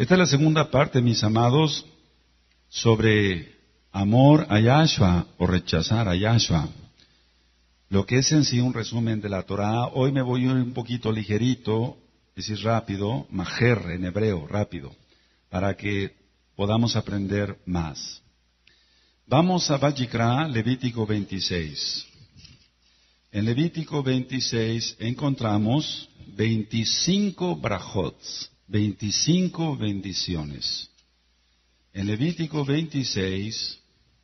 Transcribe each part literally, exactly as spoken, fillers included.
Esta es la segunda parte, mis amados, sobre amor a Yahshua o rechazar a Yahshua. Lo que es en sí un resumen de la Torah. Hoy me voy un poquito ligerito, es decir, rápido, majer en hebreo, rápido, para que podamos aprender más. Vamos a Vayikra, Levítico veintiséis. En Levítico veintiséis encontramos veinticinco brajots, veinticinco bendiciones. En Levítico veintiséis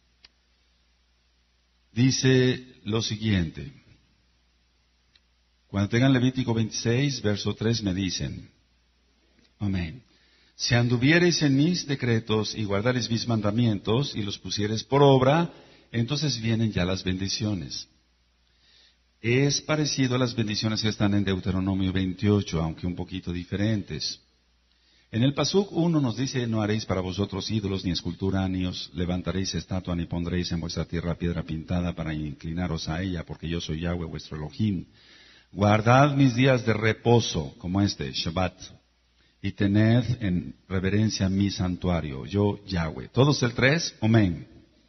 dice lo siguiente. Cuando tengan Levítico veintiséis, verso tres, me dicen, amén. Si anduviereis en mis decretos y guardareis mis mandamientos y los pusiereis por obra, entonces vienen ya las bendiciones. Es parecido a las bendiciones que están en Deuteronomio veintiocho, aunque un poquito diferentes. En el Pasuk uno nos dice, no haréis para vosotros ídolos ni escultura, ni os levantaréis estatua, ni pondréis en vuestra tierra piedra pintada para inclinaros a ella, porque yo soy Yahweh vuestro Elohim. Guardad mis días de reposo, como este, Shabbat, y tened en reverencia mi santuario, yo Yahweh. ¿Todos el tres? Amén.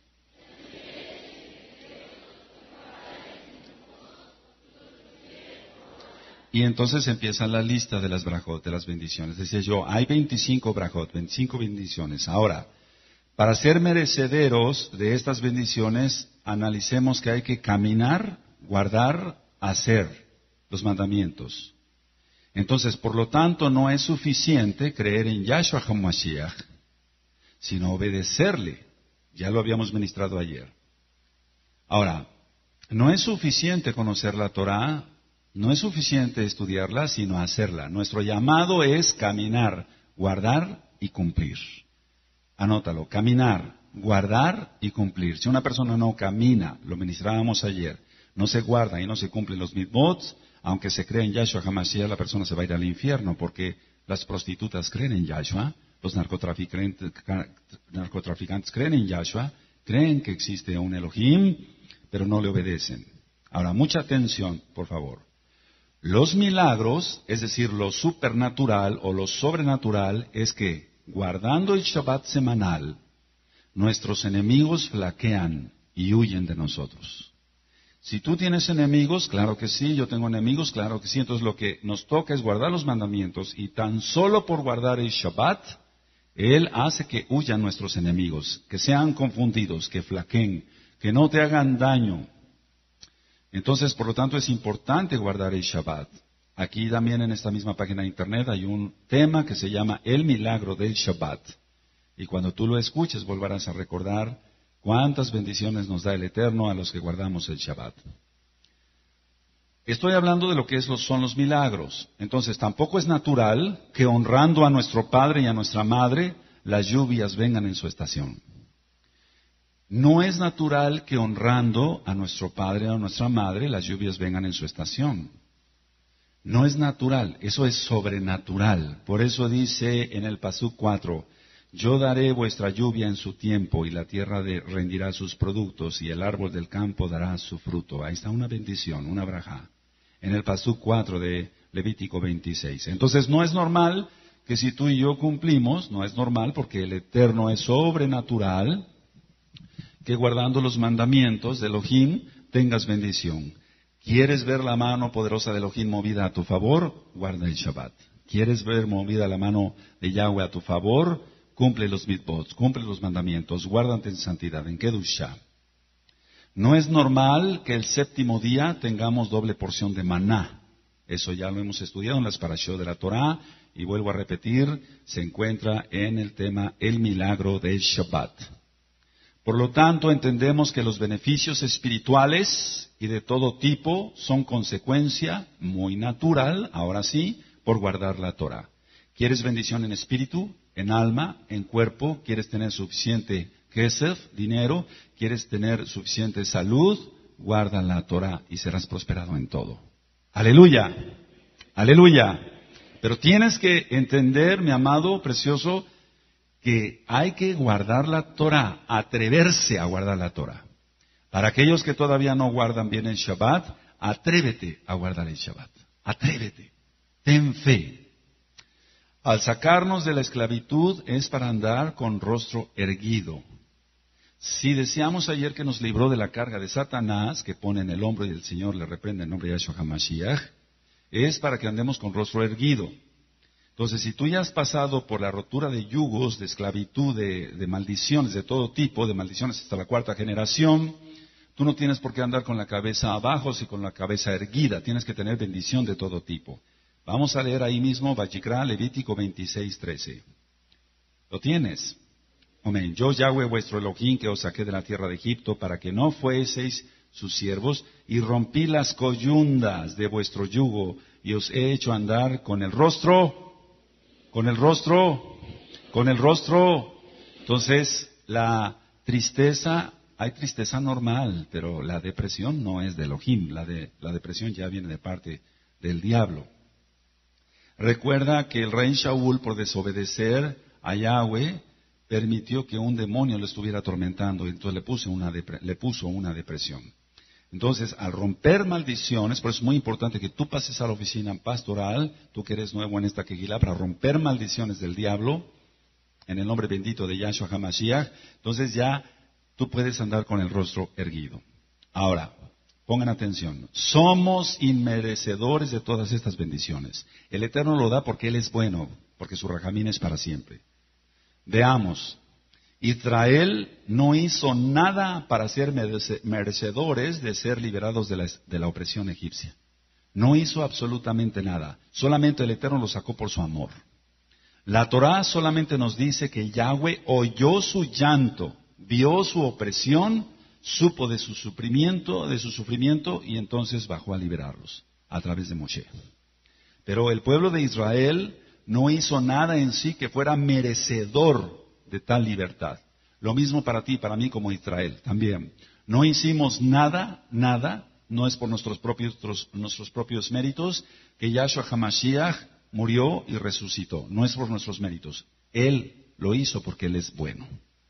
Y entonces empieza la lista de las brajot, de las bendiciones. Decía yo, hay veinticinco brajot, veinticinco bendiciones. Ahora, para ser merecederos de estas bendiciones, analicemos que hay que caminar, guardar, hacer los mandamientos. Entonces, por lo tanto, no es suficiente creer en Yahshua HaMashiach, sino obedecerle. Ya lo habíamos ministrado ayer. Ahora, no es suficiente conocer la Torah. No es suficiente estudiarla, sino hacerla. Nuestro llamado es caminar, guardar y cumplir. Anótalo, caminar, guardar y cumplir. Si una persona no camina, lo ministrábamos ayer, no se guarda y no se cumplen los mitzvot, aunque se cree en Yahshua HaMashiach, la persona se va a ir al infierno, porque las prostitutas creen en Yahshua, los narcotraficantes, narcotraficantes creen en Yahshua, creen que existe un Elohim, pero no le obedecen. Ahora, mucha atención, por favor. Los milagros, es decir, lo supernatural o lo sobrenatural, es que, guardando el Shabbat semanal, nuestros enemigos flaquean y huyen de nosotros. Si tú tienes enemigos, claro que sí, yo tengo enemigos, claro que sí, entonces lo que nos toca es guardar los mandamientos y tan solo por guardar el Shabbat, Él hace que huyan nuestros enemigos, que sean confundidos, que flaqueen, que no te hagan daño. Entonces, por lo tanto, es importante guardar el Shabbat. Aquí también en esta misma página de internet hay un tema que se llama El Milagro del Shabbat. Y cuando tú lo escuches, volverás a recordar cuántas bendiciones nos da el Eterno a los que guardamos el Shabbat. Estoy hablando de lo que es los, son los milagros. Entonces, tampoco es natural que honrando a nuestro Padre y a nuestra Madre, las lluvias vengan en su estación. No es natural que honrando a nuestro Padre o a nuestra Madre, las lluvias vengan en su estación. No es natural, eso es sobrenatural. Por eso dice en el Pasuk cuatro, yo daré vuestra lluvia en su tiempo y la tierra de, rendirá sus productos y el árbol del campo dará su fruto. Ahí está una bendición, una braja. En el Pasuk cuatro de Levítico veintiséis. Entonces no es normal que si tú y yo cumplimos, no es normal porque el Eterno es sobrenatural, que guardando los mandamientos de Elohim tengas bendición. ¿Quieres ver la mano poderosa de Elohim movida a tu favor? Guarda el Shabbat. ¿Quieres ver movida la mano de Yahweh a tu favor? Cumple los mitzvot, cumple los mandamientos, guárdate en santidad, en Kedushá. No es normal que el séptimo día tengamos doble porción de maná. Eso ya lo hemos estudiado en las parashot de la Torah, y vuelvo a repetir, se encuentra en el tema el milagro del Shabbat. Por lo tanto, entendemos que los beneficios espirituales y de todo tipo son consecuencia muy natural, ahora sí, por guardar la Torah. ¿Quieres bendición en espíritu, en alma, en cuerpo? ¿Quieres tener suficiente kesef, dinero? ¿Quieres tener suficiente salud? Guarda la Torah y serás prosperado en todo. ¡Aleluya! ¡Aleluya! Pero tienes que entender, mi amado, precioso, que hay que guardar la Torah, atreverse a guardar la Torah. Para aquellos que todavía no guardan bien el Shabbat, atrévete a guardar el Shabbat. Atrévete. Ten fe. Al sacarnos de la esclavitud es para andar con rostro erguido. Si decíamos ayer que nos libró de la carga de Satanás, que pone en el hombro y el Señor le reprende en nombre de Yahshua HaMashiach, es para que andemos con rostro erguido. Entonces, si tú ya has pasado por la rotura de yugos, de esclavitud, de, de maldiciones de todo tipo, de maldiciones hasta la cuarta generación, tú no tienes por qué andar con la cabeza abajo, sino con la cabeza erguida. Tienes que tener bendición de todo tipo. Vamos a leer ahí mismo, Vayikra, Levítico veintiséis, trece. ¿Lo tienes? Amén. Yo, Yahweh, vuestro Elohim, que os saqué de la tierra de Egipto, para que no fueseis sus siervos, y rompí las coyundas de vuestro yugo, y os he hecho andar con el rostro... Con el rostro, con el rostro. Entonces, la tristeza, hay tristeza normal, pero la depresión no es de Elohim. La, de, la depresión ya viene de parte del diablo. Recuerda que el rey Shaul, por desobedecer a Yahweh, permitió que un demonio lo estuviera atormentando, y entonces le puso una, depre- le puso una depresión. Entonces, al romper maldiciones, por eso es muy importante que tú pases a la oficina pastoral, tú que eres nuevo en esta quejilá, para romper maldiciones del diablo, en el nombre bendito de Yahshua HaMashiach, entonces ya tú puedes andar con el rostro erguido. Ahora, pongan atención, somos inmerecedores de todas estas bendiciones. El Eterno lo da porque Él es bueno, porque su rajamín es para siempre. Veamos. Israel no hizo nada para ser merecedores de ser liberados de la, de la opresión egipcia. No hizo absolutamente nada. Solamente el Eterno lo sacó por su amor. La Torá solamente nos dice que Yahweh oyó su llanto, vio su opresión, supo de su sufrimiento, de su sufrimiento y entonces bajó a liberarlos a través de Moshe. Pero el pueblo de Israel no hizo nada en sí que fuera merecedor de tal libertad. Lo mismo para ti, para mí como Israel también. No hicimos nada, nada, no es por nuestros propios, nuestros propios méritos, que Yahshua HaMashiach murió y resucitó. No es por nuestros méritos. Él lo hizo porque Él es bueno.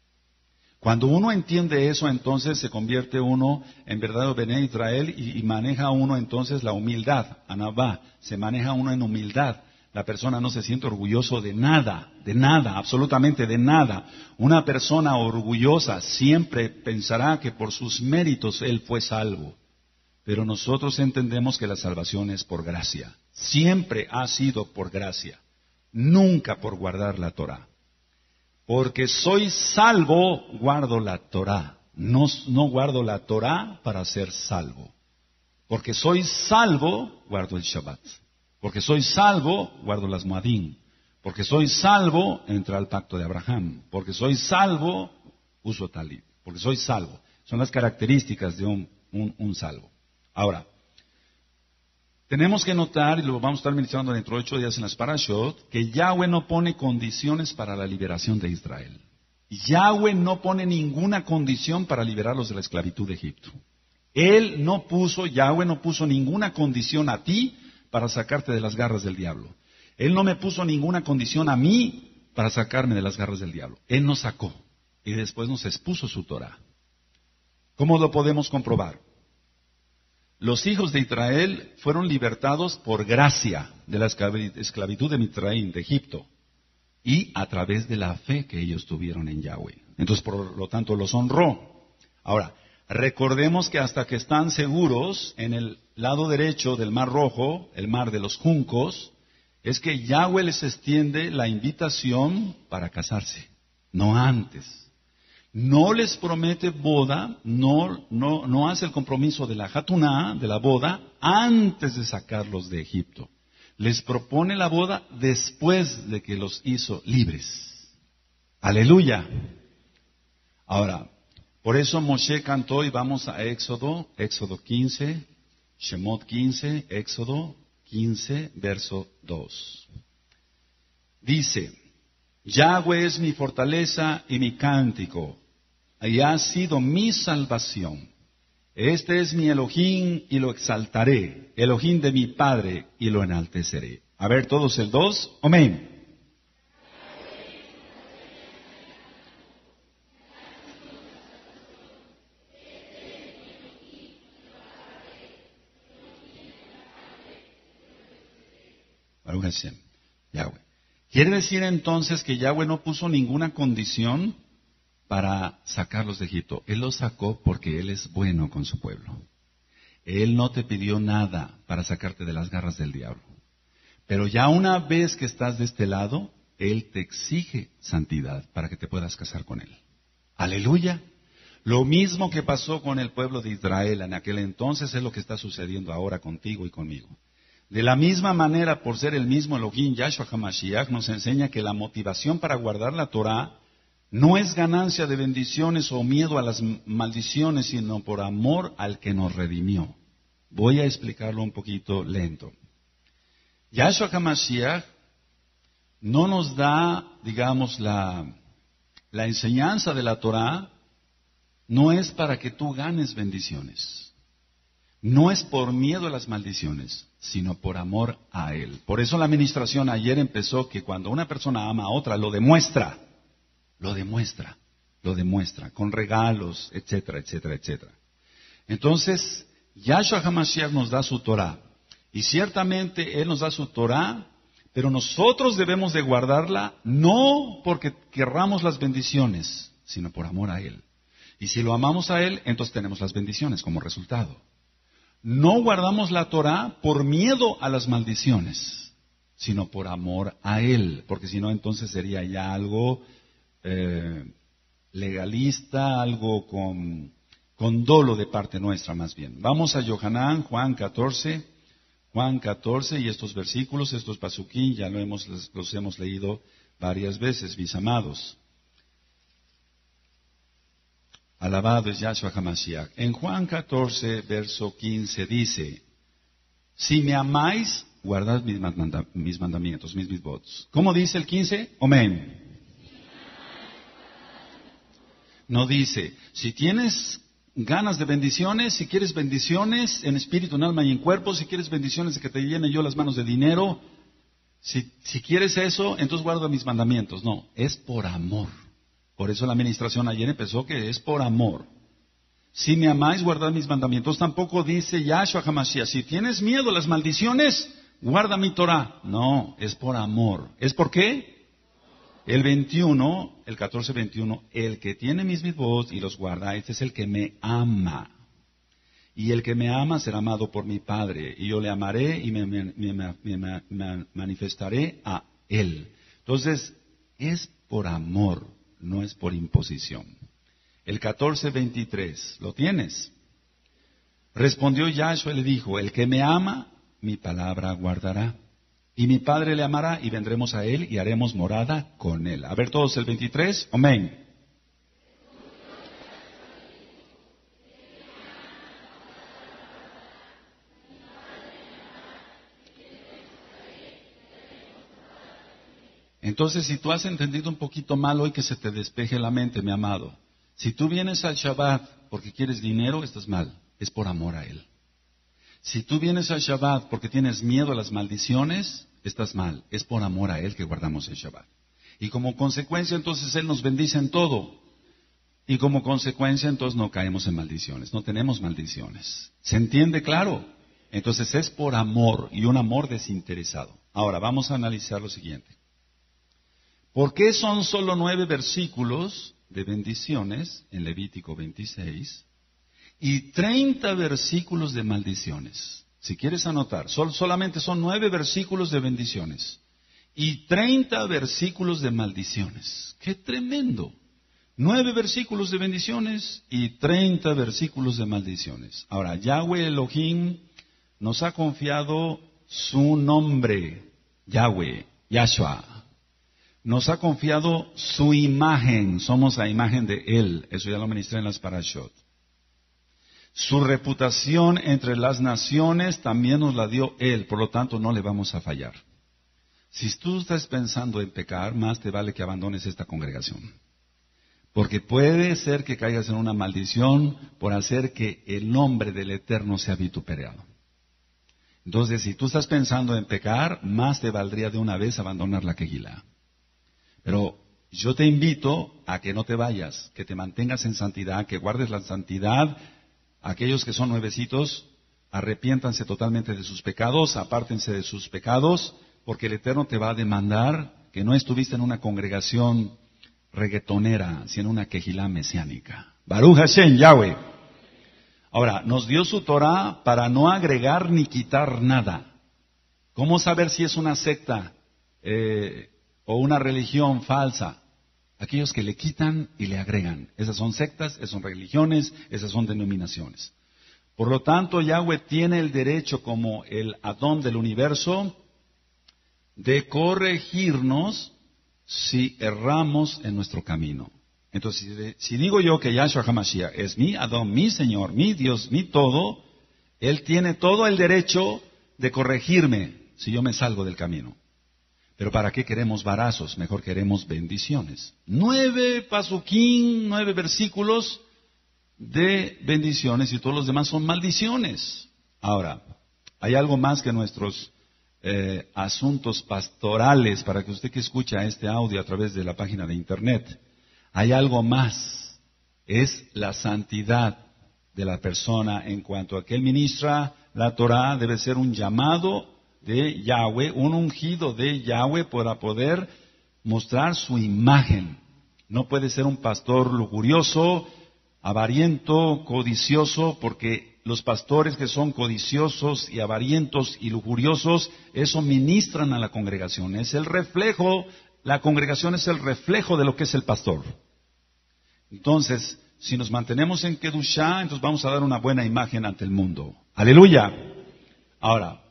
Cuando uno entiende eso, entonces se convierte uno en verdadero Bené Israel y, y maneja uno entonces la humildad, Anabá, se maneja uno en humildad. La persona no se siente orgulloso de nada, de nada, absolutamente de nada. Una persona orgullosa siempre pensará que por sus méritos él fue salvo. Pero nosotros entendemos que la salvación es por gracia. Siempre ha sido por gracia. Nunca por guardar la Torá. Porque soy salvo, guardo la Torá. No, no guardo la Torá para ser salvo. Porque soy salvo, guardo el Shabbat. Porque soy salvo, guardo las Moadim. Porque soy salvo, entra al pacto de Abraham. Porque soy salvo, uso talib. Porque soy salvo. Son las características de un, un, un salvo. Ahora, tenemos que notar, y lo vamos a estar ministrando dentro de ocho días en las Parashot, que Yahweh no pone condiciones para la liberación de Israel. Yahweh no pone ninguna condición para liberarlos de la esclavitud de Egipto. Él no puso, Yahweh no puso ninguna condición a ti para sacarte de las garras del diablo. Él no me puso ninguna condición a mí para sacarme de las garras del diablo. Él nos sacó y después nos expuso su Torah. ¿Cómo lo podemos comprobar? Los hijos de Israel fueron libertados por gracia de la esclavitud de Mitraín, de Egipto, y a través de la fe que ellos tuvieron en Yahweh. Entonces, por lo tanto, los honró. Ahora, recordemos que hasta que están seguros en el lado derecho del Mar Rojo, el mar de los juncos, es que Yahweh les extiende la invitación para casarse, no antes. No les promete boda, no, no, no hace el compromiso de la Hatuná, de la boda, antes de sacarlos de Egipto. Les propone la boda después de que los hizo libres. Aleluya. Ahora, por eso Moshe cantó y vamos a Éxodo, Éxodo quince, Shemot quince, Éxodo quince, verso dos. Dice, Yahweh es mi fortaleza y mi cántico, y ha sido mi salvación. Este es mi Elohim y lo exaltaré, Elohim de mi Padre y lo enalteceré. A ver, todos el dos, amén. Baruch Hashem, Yahweh. Quiere decir entonces que Yahweh no puso ninguna condición para sacarlos de Egipto. Él los sacó porque Él es bueno con su pueblo. Él no te pidió nada para sacarte de las garras del diablo. Pero ya una vez que estás de este lado, Él te exige santidad para que te puedas casar con Él. Aleluya. Lo mismo que pasó con el pueblo de Israel en aquel entonces es lo que está sucediendo ahora contigo y conmigo. De la misma manera, por ser el mismo Elohim, Yahshua HaMashiach nos enseña que la motivación para guardar la Torah no es ganancia de bendiciones o miedo a las maldiciones, sino por amor al que nos redimió. Voy a explicarlo un poquito lento. Yahshua HaMashiach no nos da, digamos, la, la enseñanza de la Torah, no es para que tú ganes bendiciones. No es por miedo a las maldiciones, sino por amor a Él. Por eso la administración ayer empezó que cuando una persona ama a otra, lo demuestra. Lo demuestra, lo demuestra, con regalos, etcétera, etcétera, etcétera. Entonces, Yahshua HaMashiach nos da su Torah. Y ciertamente Él nos da su Torah, pero nosotros debemos de guardarla, no porque querramos las bendiciones, sino por amor a Él. Y si lo amamos a Él, entonces tenemos las bendiciones como resultado. No guardamos la Torah por miedo a las maldiciones, sino por amor a Él, porque si no, entonces sería ya algo eh, legalista, algo con, con dolo de parte nuestra más bien. Vamos a Yohanan, Juan catorce, Juan catorce, y estos versículos, estos pasuquín, ya lo hemos, los hemos leído varias veces, mis amados. Alabado es Yahshua HaMashiach. En Juan catorce, verso quince dice, si me amáis, guardad mis, manda, mis mandamientos, mis mitzvot. ¿Cómo dice el quince? Amén. No dice, si tienes ganas de bendiciones, si quieres bendiciones en espíritu, en alma y en cuerpo, si quieres bendiciones de que te llene yo las manos de dinero, si, si quieres eso, entonces guarda mis mandamientos. No, es por amor. Por eso la administración ayer empezó que es por amor. Si me amáis, guardad mis mandamientos. Tampoco dice Yahshua HaMashiach, si tienes miedo a las maldiciones, guarda mi Torah. No, es por amor. ¿Es por qué? El veintiuno, el catorce veintiuno, el que tiene mis mitzvot y los guarda, este es el que me ama. Y el que me ama será amado por mi Padre. Y yo le amaré y me, me, me, me, me manifestaré a él. Entonces, es por amor, no es por imposición. El catorce veintitrés, ¿lo tienes? Respondió Yahshua y le dijo, el que me ama, mi palabra guardará. Y mi Padre le amará y vendremos a él y haremos morada con él. A ver todos el veintitrés, amén. Entonces, si tú has entendido un poquito mal hoy, que se te despeje la mente, mi amado. Si tú vienes al Shabbat porque quieres dinero, estás mal. Es por amor a Él. Si tú vienes al Shabbat porque tienes miedo a las maldiciones, estás mal. Es por amor a Él que guardamos el Shabbat. Y como consecuencia, entonces Él nos bendice en todo. Y como consecuencia, entonces no caemos en maldiciones. No tenemos maldiciones. ¿Se entiende claro? Entonces es por amor y un amor desinteresado. Ahora, vamos a analizar lo siguiente. ¿Por qué son solo nueve versículos de bendiciones en Levítico veintiséis y treinta versículos de maldiciones? Si quieres anotar, sol, solamente son nueve versículos de bendiciones y treinta versículos de maldiciones. ¡Qué tremendo! Nueve versículos de bendiciones y treinta versículos de maldiciones. Ahora, Yahweh Elohim nos ha confiado su nombre, Yahweh, Yahshua. Nos ha confiado su imagen, somos la imagen de Él, eso ya lo ministré en las parashot. Su reputación entre las naciones también nos la dio Él, por lo tanto no le vamos a fallar. Si tú estás pensando en pecar, más te vale que abandones esta congregación. Porque puede ser que caigas en una maldición por hacer que el nombre del Eterno sea vituperado. Entonces, si tú estás pensando en pecar, más te valdría de una vez abandonar la quejilá. Pero yo te invito a que no te vayas, que te mantengas en santidad, que guardes la santidad. Aquellos que son nuevecitos, arrepiéntanse totalmente de sus pecados, apártense de sus pecados, porque el Eterno te va a demandar que no estuviste en una congregación reggaetonera, sino en una quejilá mesiánica. Baruch Hashem, Yahweh. Ahora, nos dio su Torah para no agregar ni quitar nada. ¿Cómo saber si es una secta eh, o una religión falsa? Aquellos que le quitan y le agregan. Esas son sectas, esas son religiones, esas son denominaciones. Por lo tanto, Yahweh tiene el derecho como el Adón del universo de corregirnos si erramos en nuestro camino. Entonces, si, de, si digo yo que Yahshua HaMashiach es mi Adón, mi Señor, mi Dios, mi todo, Él tiene todo el derecho de corregirme si yo me salgo del camino. Pero ¿para qué queremos varazos? Mejor queremos bendiciones. Nueve pasuquín, nueve versículos de bendiciones y todos los demás son maldiciones. Ahora, hay algo más que nuestros eh, asuntos pastorales, para que usted que escucha este audio a través de la página de internet, hay algo más, es la santidad de la persona en cuanto a que él ministra la Torah. Debe ser un llamado de Yahweh, un ungido de Yahweh para poder mostrar su imagen. No puede ser un pastor lujurioso, avariento, codicioso, porque los pastores que son codiciosos y avarientos y lujuriosos, eso ministran a la congregación. Es el reflejo, la congregación es el reflejo de lo que es el pastor. Entonces, si nos mantenemos en Kedushá, entonces vamos a dar una buena imagen ante el mundo. ¡Aleluya! Ahora,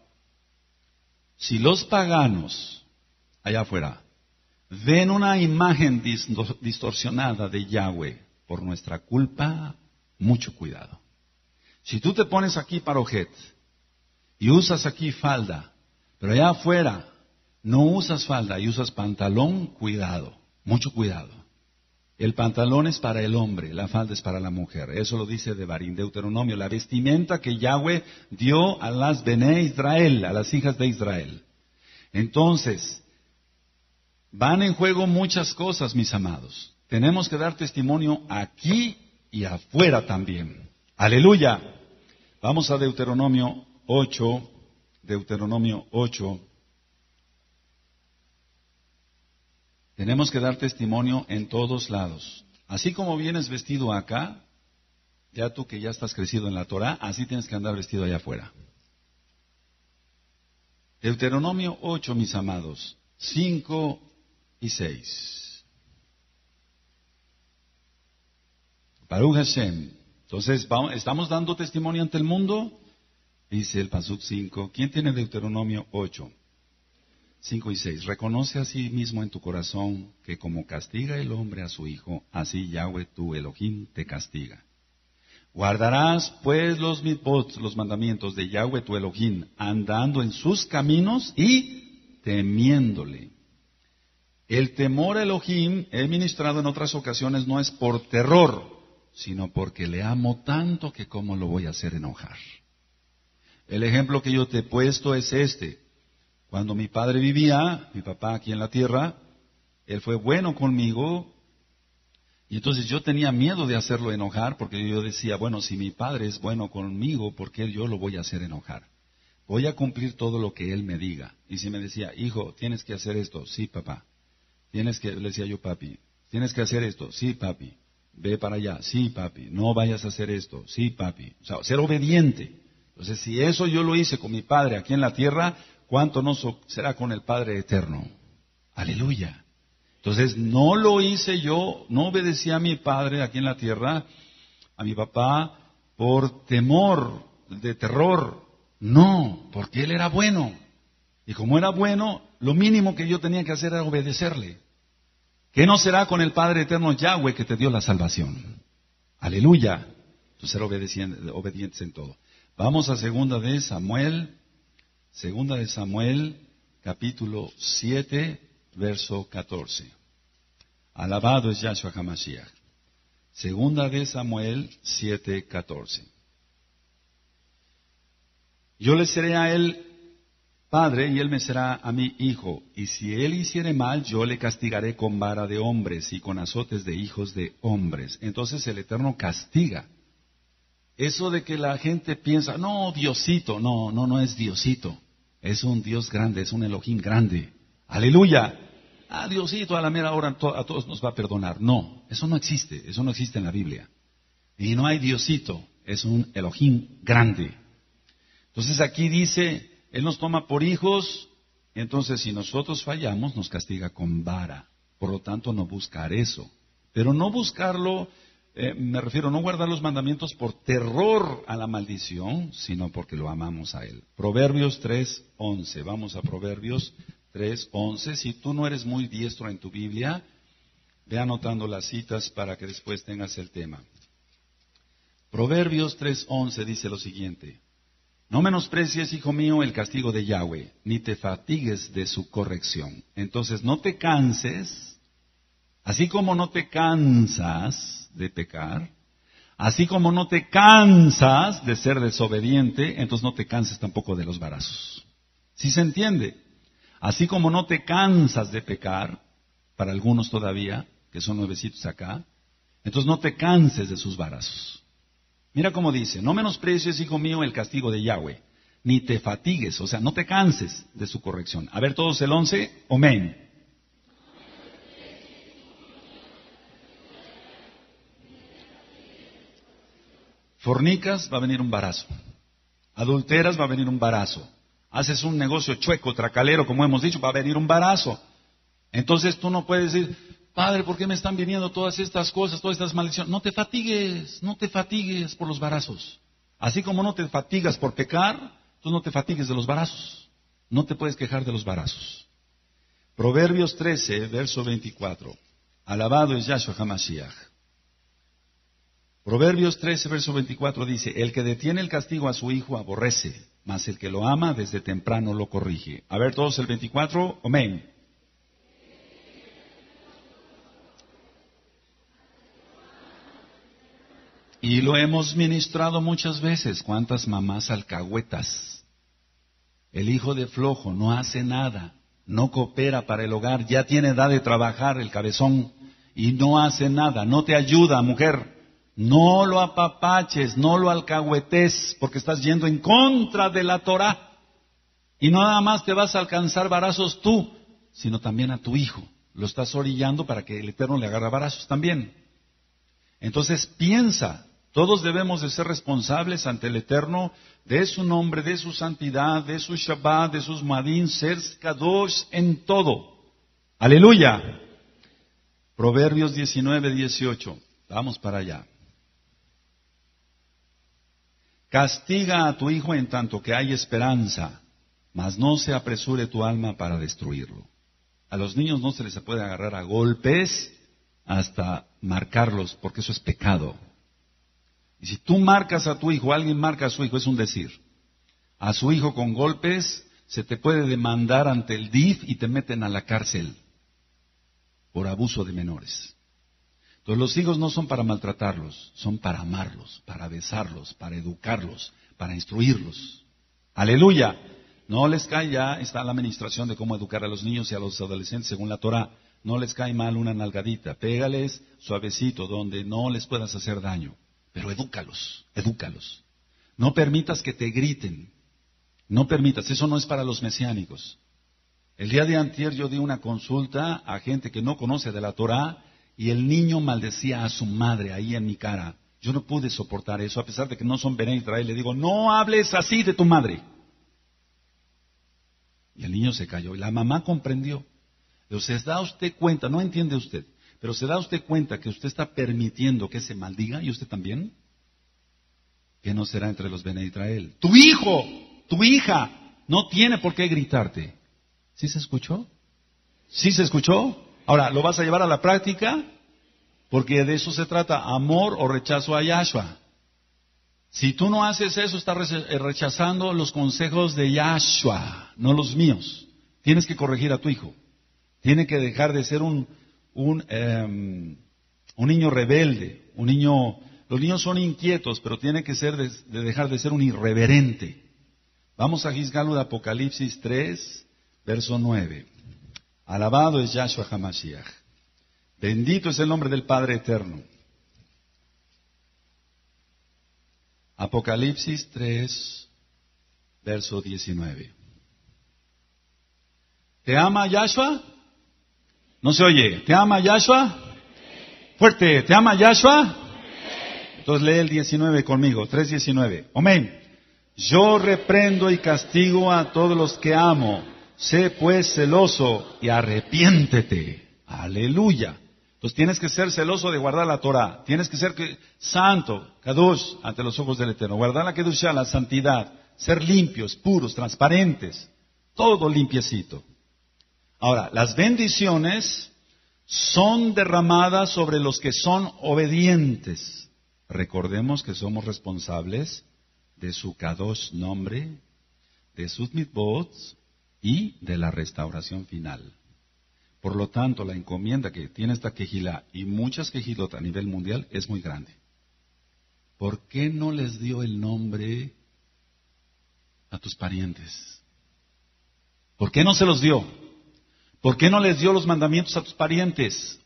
si los paganos allá afuera ven una imagen distorsionada de Yahweh por nuestra culpa, mucho cuidado. Si tú te pones aquí parojet y usas aquí falda, pero allá afuera no usas falda y usas pantalón, cuidado, mucho cuidado. El pantalón es para el hombre, la falda es para la mujer. Eso lo dice Devarim, Deuteronomio, la vestimenta que Yahweh dio a las Bene Israel, a las hijas de Israel. Entonces, van en juego muchas cosas, mis amados. Tenemos que dar testimonio aquí y afuera también. Aleluya. Vamos a Deuteronomio ocho, Deuteronomio ocho. Tenemos que dar testimonio en todos lados. Así como vienes vestido acá, ya tú que ya estás crecido en la Torah, así tienes que andar vestido allá afuera. Deuteronomio ocho, mis amados, cinco y seis. Baruch Hashem. Entonces, vamos, ¿estamos dando testimonio ante el mundo? Dice el Pasuk cinco. ¿Quién tiene Deuteronomio ocho? cinco y seis. Reconoce a sí mismo en tu corazón que como castiga el hombre a su hijo, así Yahweh tu Elohim te castiga. Guardarás pues los mitzvot, los mandamientos de Yahweh tu Elohim, andando en sus caminos y temiéndole. El temor a Elohim, he ministrado en otras ocasiones, no es por terror, sino porque le amo tanto que cómo lo voy a hacer enojar. El ejemplo que yo te he puesto es este. Cuando mi padre vivía, mi papá aquí en la tierra, él fue bueno conmigo, y entonces yo tenía miedo de hacerlo enojar, porque yo decía, bueno, si mi padre es bueno conmigo, ¿por qué yo lo voy a hacer enojar? Voy a cumplir todo lo que él me diga. Y si me decía, hijo, tienes que hacer esto, sí, papá. Tienes que, le decía yo, papi, tienes que hacer esto, sí, papi. Ve para allá, sí, papi. No vayas a hacer esto, sí, papi. O sea, ser obediente. Entonces, si eso yo lo hice con mi padre aquí en la tierra, ¿cuánto no será con el Padre Eterno? Aleluya. Entonces, no lo hice yo, no obedecí a mi padre aquí en la tierra, a mi papá, por temor, de terror. No, porque él era bueno. Y como era bueno, lo mínimo que yo tenía que hacer era obedecerle. ¿Qué no será con el Padre Eterno Yahweh que te dio la salvación? Aleluya. Entonces, ser obedientes en todo. Vamos a segunda de Samuel. Segunda de Samuel, capítulo siete, verso catorce. Alabado es Yahshua HaMashiach. Segunda de Samuel siete, catorce. Yo le seré a él padre y él me será a mí hijo. Y si él hiciere mal, yo le castigaré con vara de hombres y con azotes de hijos de hombres. Entonces el Eterno castiga. Eso de que la gente piensa, no, Diosito, no, no, no es Diosito. Es un Dios grande, es un Elohim grande. Aleluya. ah, Diosito a la mera hora a todos nos va a perdonar. No, eso no existe, eso no existe en la Biblia. Y no hay Diosito, es un Elohim grande. Entonces aquí dice, Él nos toma por hijos, entonces si nosotros fallamos nos castiga con vara. Por lo tanto no buscar eso. Pero no buscarlo, eh, me refiero, no guardar los mandamientos por terror a la maldición, sino porque lo amamos a Él. Proverbios tres once, vamos a Proverbios tres once. Si tú no eres muy diestro en tu Biblia, ve anotando las citas para que después tengas el tema. Proverbios tres once dice lo siguiente: no menosprecies, hijo mío, el castigo de Yahweh, ni te fatigues de su corrección. Entonces no te canses, así como no te cansas de pecar, así como no te cansas de ser desobediente, entonces no te canses tampoco de los varazos. ¿Sí se entiende? Así como no te cansas de pecar, para algunos todavía, que son nuevecitos acá, entonces no te canses de sus varazos. Mira cómo dice, no menosprecies, hijo mío, el castigo de Yahweh, ni te fatigues, o sea, no te canses de su corrección. A ver todos el once, amén. Fornicas, va a venir un varazo. Adulteras, va a venir un varazo. Haces un negocio chueco, tracalero, como hemos dicho, va a venir un varazo. Entonces tú no puedes decir, Padre, ¿por qué me están viniendo todas estas cosas, todas estas maldiciones? No te fatigues, no te fatigues por los varazos. Así como no te fatigas por pecar, tú no te fatigues de los varazos. No te puedes quejar de los varazos. Proverbios trece, verso veinticuatro. Alabado es Yahshua HaMashiach. Proverbios trece, verso veinticuatro dice, el que detiene el castigo a su hijo aborrece, mas el que lo ama desde temprano lo corrige. A ver todos el veinticuatro, amén. Y lo hemos ministrado muchas veces. ¿Cuántas mamás alcahuetas? El hijo de flojo no hace nada, no coopera para el hogar, ya tiene edad de trabajar el cabezón y no hace nada, no te ayuda, mujer. No lo apapaches, no lo alcahuetes, porque estás yendo en contra de la Torah. Y no nada más te vas a alcanzar varazos tú, sino también a tu hijo. Lo estás orillando para que el Eterno le agarre varazos también. Entonces piensa, todos debemos de ser responsables ante el Eterno de su nombre, de su santidad, de su Shabbat, de sus Madín, ser Kadosh en todo. Aleluya. Proverbios diecinueve, dieciocho. Vamos para allá. Castiga a tu hijo en tanto que hay esperanza, mas no se apresure tu alma para destruirlo. A los niños no se les puede agarrar a golpes hasta marcarlos, porque eso es pecado. Y si tú marcas a tu hijo, alguien marca a su hijo, es un decir. A su hijo con golpes, se te puede demandar ante el D I F y te meten a la cárcel por abuso de menores. Entonces los hijos no son para maltratarlos, son para amarlos, para besarlos, para educarlos, para instruirlos. Aleluya. No les cae, ya está la administración de cómo educar a los niños y a los adolescentes según la Torah. No les cae mal una nalgadita, pégales suavecito donde no les puedas hacer daño, pero edúcalos, edúcalos. No permitas que te griten, no permitas, eso no es para los mesiánicos. El día de antier yo di una consulta a gente que no conoce de la Torah y el niño maldecía a su madre ahí en mi cara. Yo no pude soportar eso, a pesar de que no son Bené Israel, le digo, no hables así de tu madre. Y el niño se cayó y la mamá comprendió. Pero se da usted cuenta, no entiende usted, pero se da usted cuenta que usted está permitiendo que se maldiga, y usted también, que no será entre los Bene Israel. Tu hijo, tu hija, no tiene por qué gritarte. ¿Sí se escuchó? ¿Sí se escuchó? Ahora, ¿lo vas a llevar a la práctica? Porque de eso se trata, amor o rechazo a Yahshua. Si tú no haces eso, estás rechazando los consejos de Yahshua, no los míos. Tienes que corregir a tu hijo. Tiene que dejar de ser un, un, um, un niño rebelde, un niño, los niños son inquietos, pero tiene que ser de, de dejar de ser un irreverente. Vamos a Gizgalu de Apocalipsis tres, verso nueve. Alabado es Yahshua HaMashiach. Bendito es el nombre del Padre Eterno. Apocalipsis tres, verso diecinueve. ¿Te ama Yahshua? No se oye. ¿Te ama Yahshua? Fuerte. ¿Te ama Yahshua? Entonces lee el diecinueve conmigo. tres diecinueve. Amén. Yo reprendo y castigo a todos los que amo. Sé pues celoso y arrepiéntete. Aleluya. Entonces tienes que ser celoso de guardar la Torah. Tienes que ser que, santo, kadosh, ante los ojos del Eterno. Guardar la kedushá, la santidad. Ser limpios, puros, transparentes. Todo limpiecito. Ahora, las bendiciones son derramadas sobre los que son obedientes. Recordemos que somos responsables de su kadosh nombre, de sus mitzvot y de la restauración final. Por lo tanto, la encomienda que tiene esta quejilá y muchas quejilot a nivel mundial es muy grande. ¿Por qué no les dio el nombre a tus parientes? ¿Por qué no se los dio? ¿Por qué no les dio los mandamientos a tus parientes?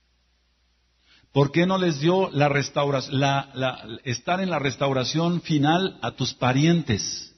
¿Por qué no les dio la restauración, la, la, estar en la restauración final a tus parientes?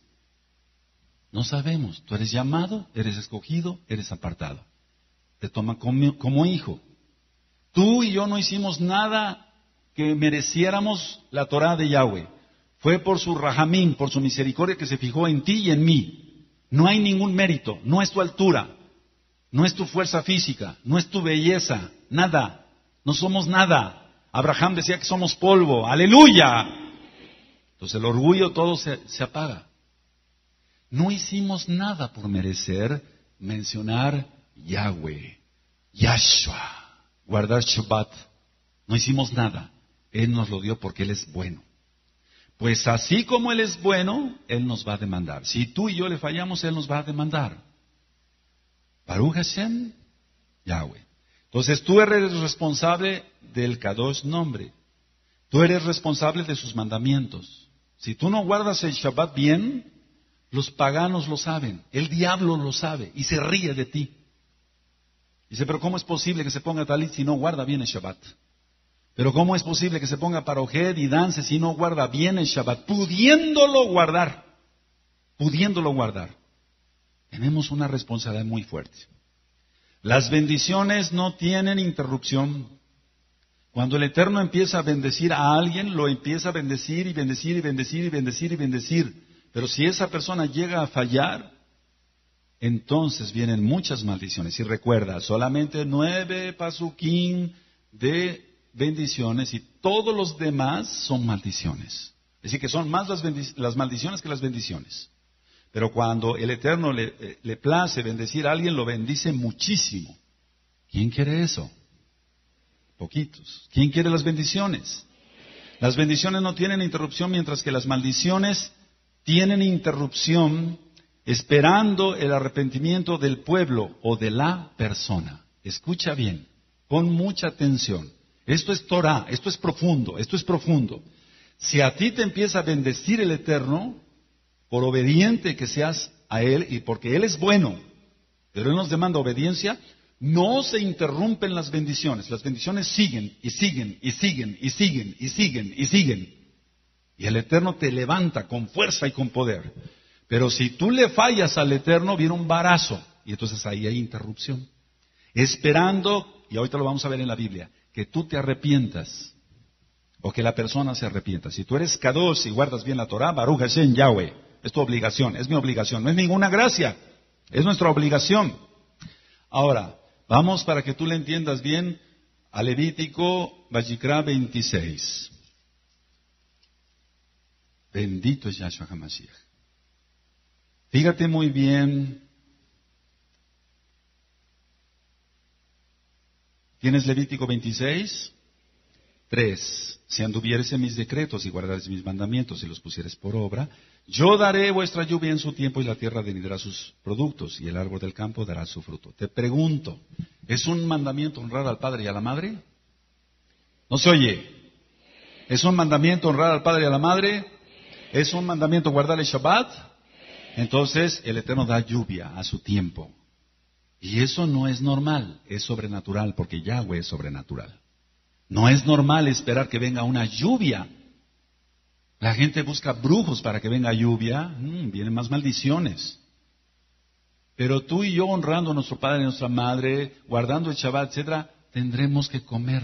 No sabemos. Tú eres llamado, eres escogido, eres apartado. Te toma como, como hijo. Tú y yo no hicimos nada que mereciéramos la Torah de Yahweh. Fue por su rahamim, por su misericordia que se fijó en ti y en mí. No hay ningún mérito, no es tu altura, no es tu fuerza física, no es tu belleza, nada. No somos nada. Abraham decía que somos polvo. ¡Aleluya! Entonces el orgullo todo se, se apaga. No hicimos nada por merecer mencionar Yahweh, Yahshua, guardar Shabbat. No hicimos nada. Él nos lo dio porque Él es bueno. Pues así como Él es bueno, Él nos va a demandar. Si tú y yo le fallamos, Él nos va a demandar. Baruch Hashem, Yahweh. Entonces tú eres responsable del Kadosh nombre. Tú eres responsable de sus mandamientos. Si tú no guardas el Shabbat bien, los paganos lo saben. El diablo lo sabe y se ríe de ti. Dice, pero ¿cómo es posible que se ponga talit si no guarda bien el Shabbat? Pero ¿cómo es posible que se ponga parojed y dance si no guarda bien el Shabbat? Pudiéndolo guardar. Pudiéndolo guardar. Tenemos una responsabilidad muy fuerte. Las bendiciones no tienen interrupción. Cuando el Eterno empieza a bendecir a alguien, lo empieza a bendecir y bendecir y bendecir y bendecir y bendecir. Pero si esa persona llega a fallar, entonces vienen muchas maldiciones. Y recuerda, solamente nueve pasuquín de bendiciones y todos los demás son maldiciones. Es decir, que son más las, bendic- las maldiciones que las bendiciones. Pero cuando el Eterno le, eh, le place bendecir a alguien, lo bendice muchísimo. ¿Quién quiere eso? Poquitos. ¿Quién quiere las bendiciones? Las bendiciones no tienen interrupción, mientras que las maldiciones tienen interrupción esperando el arrepentimiento del pueblo o de la persona. Escucha bien, pon mucha atención. Esto es Torah, esto es profundo, esto es profundo. Si a ti te empieza a bendecir el Eterno, por obediente que seas a Él, y porque Él es bueno, pero Él nos demanda obediencia, no se interrumpen las bendiciones. Las bendiciones siguen, y siguen, y siguen, y siguen, y siguen, y siguen. Y el Eterno te levanta con fuerza y con poder. Pero si tú le fallas al Eterno, viene un barazo. Y entonces ahí hay interrupción. Esperando, y ahorita lo vamos a ver en la Biblia, que tú te arrepientas. O que la persona se arrepienta. Si tú eres kadosh y guardas bien la Torah, Baruch Hashem Yahweh. Es tu obligación, es mi obligación. No es ninguna gracia, es nuestra obligación. Ahora, vamos para que tú le entiendas bien a Levítico Vayikra veintiséis. Bendito es Yahshua HaMashiach. Fíjate muy bien. ¿Tienes Levítico veintiséis? tres. Si anduvieres en mis decretos y guardares mis mandamientos y los pusieres por obra, yo daré vuestra lluvia en su tiempo y la tierra venirá sus productos y el árbol del campo dará su fruto. Te pregunto, ¿es un mandamiento honrar al padre y a la madre? ¿No se oye? ¿Es un mandamiento honrar al padre y a la madre? ¿Es un mandamiento guardar el Shabbat? Entonces el Eterno da lluvia a su tiempo. Y eso no es normal, es sobrenatural, porque Yahweh es sobrenatural. No es normal esperar que venga una lluvia. La gente busca brujos para que venga lluvia, mm, vienen más maldiciones. Pero tú y yo, honrando a nuestro padre y a nuestra madre, guardando el Shabbat, etcétera, tendremos que comer.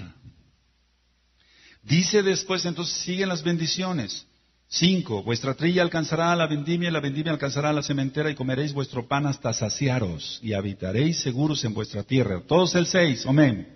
Dice después, entonces siguen las bendiciones. Cinco, vuestra trilla alcanzará a la vendimia, y la vendimia alcanzará a la sementera, y comeréis vuestro pan hasta saciaros, y habitaréis seguros en vuestra tierra. Todos el seis, amén.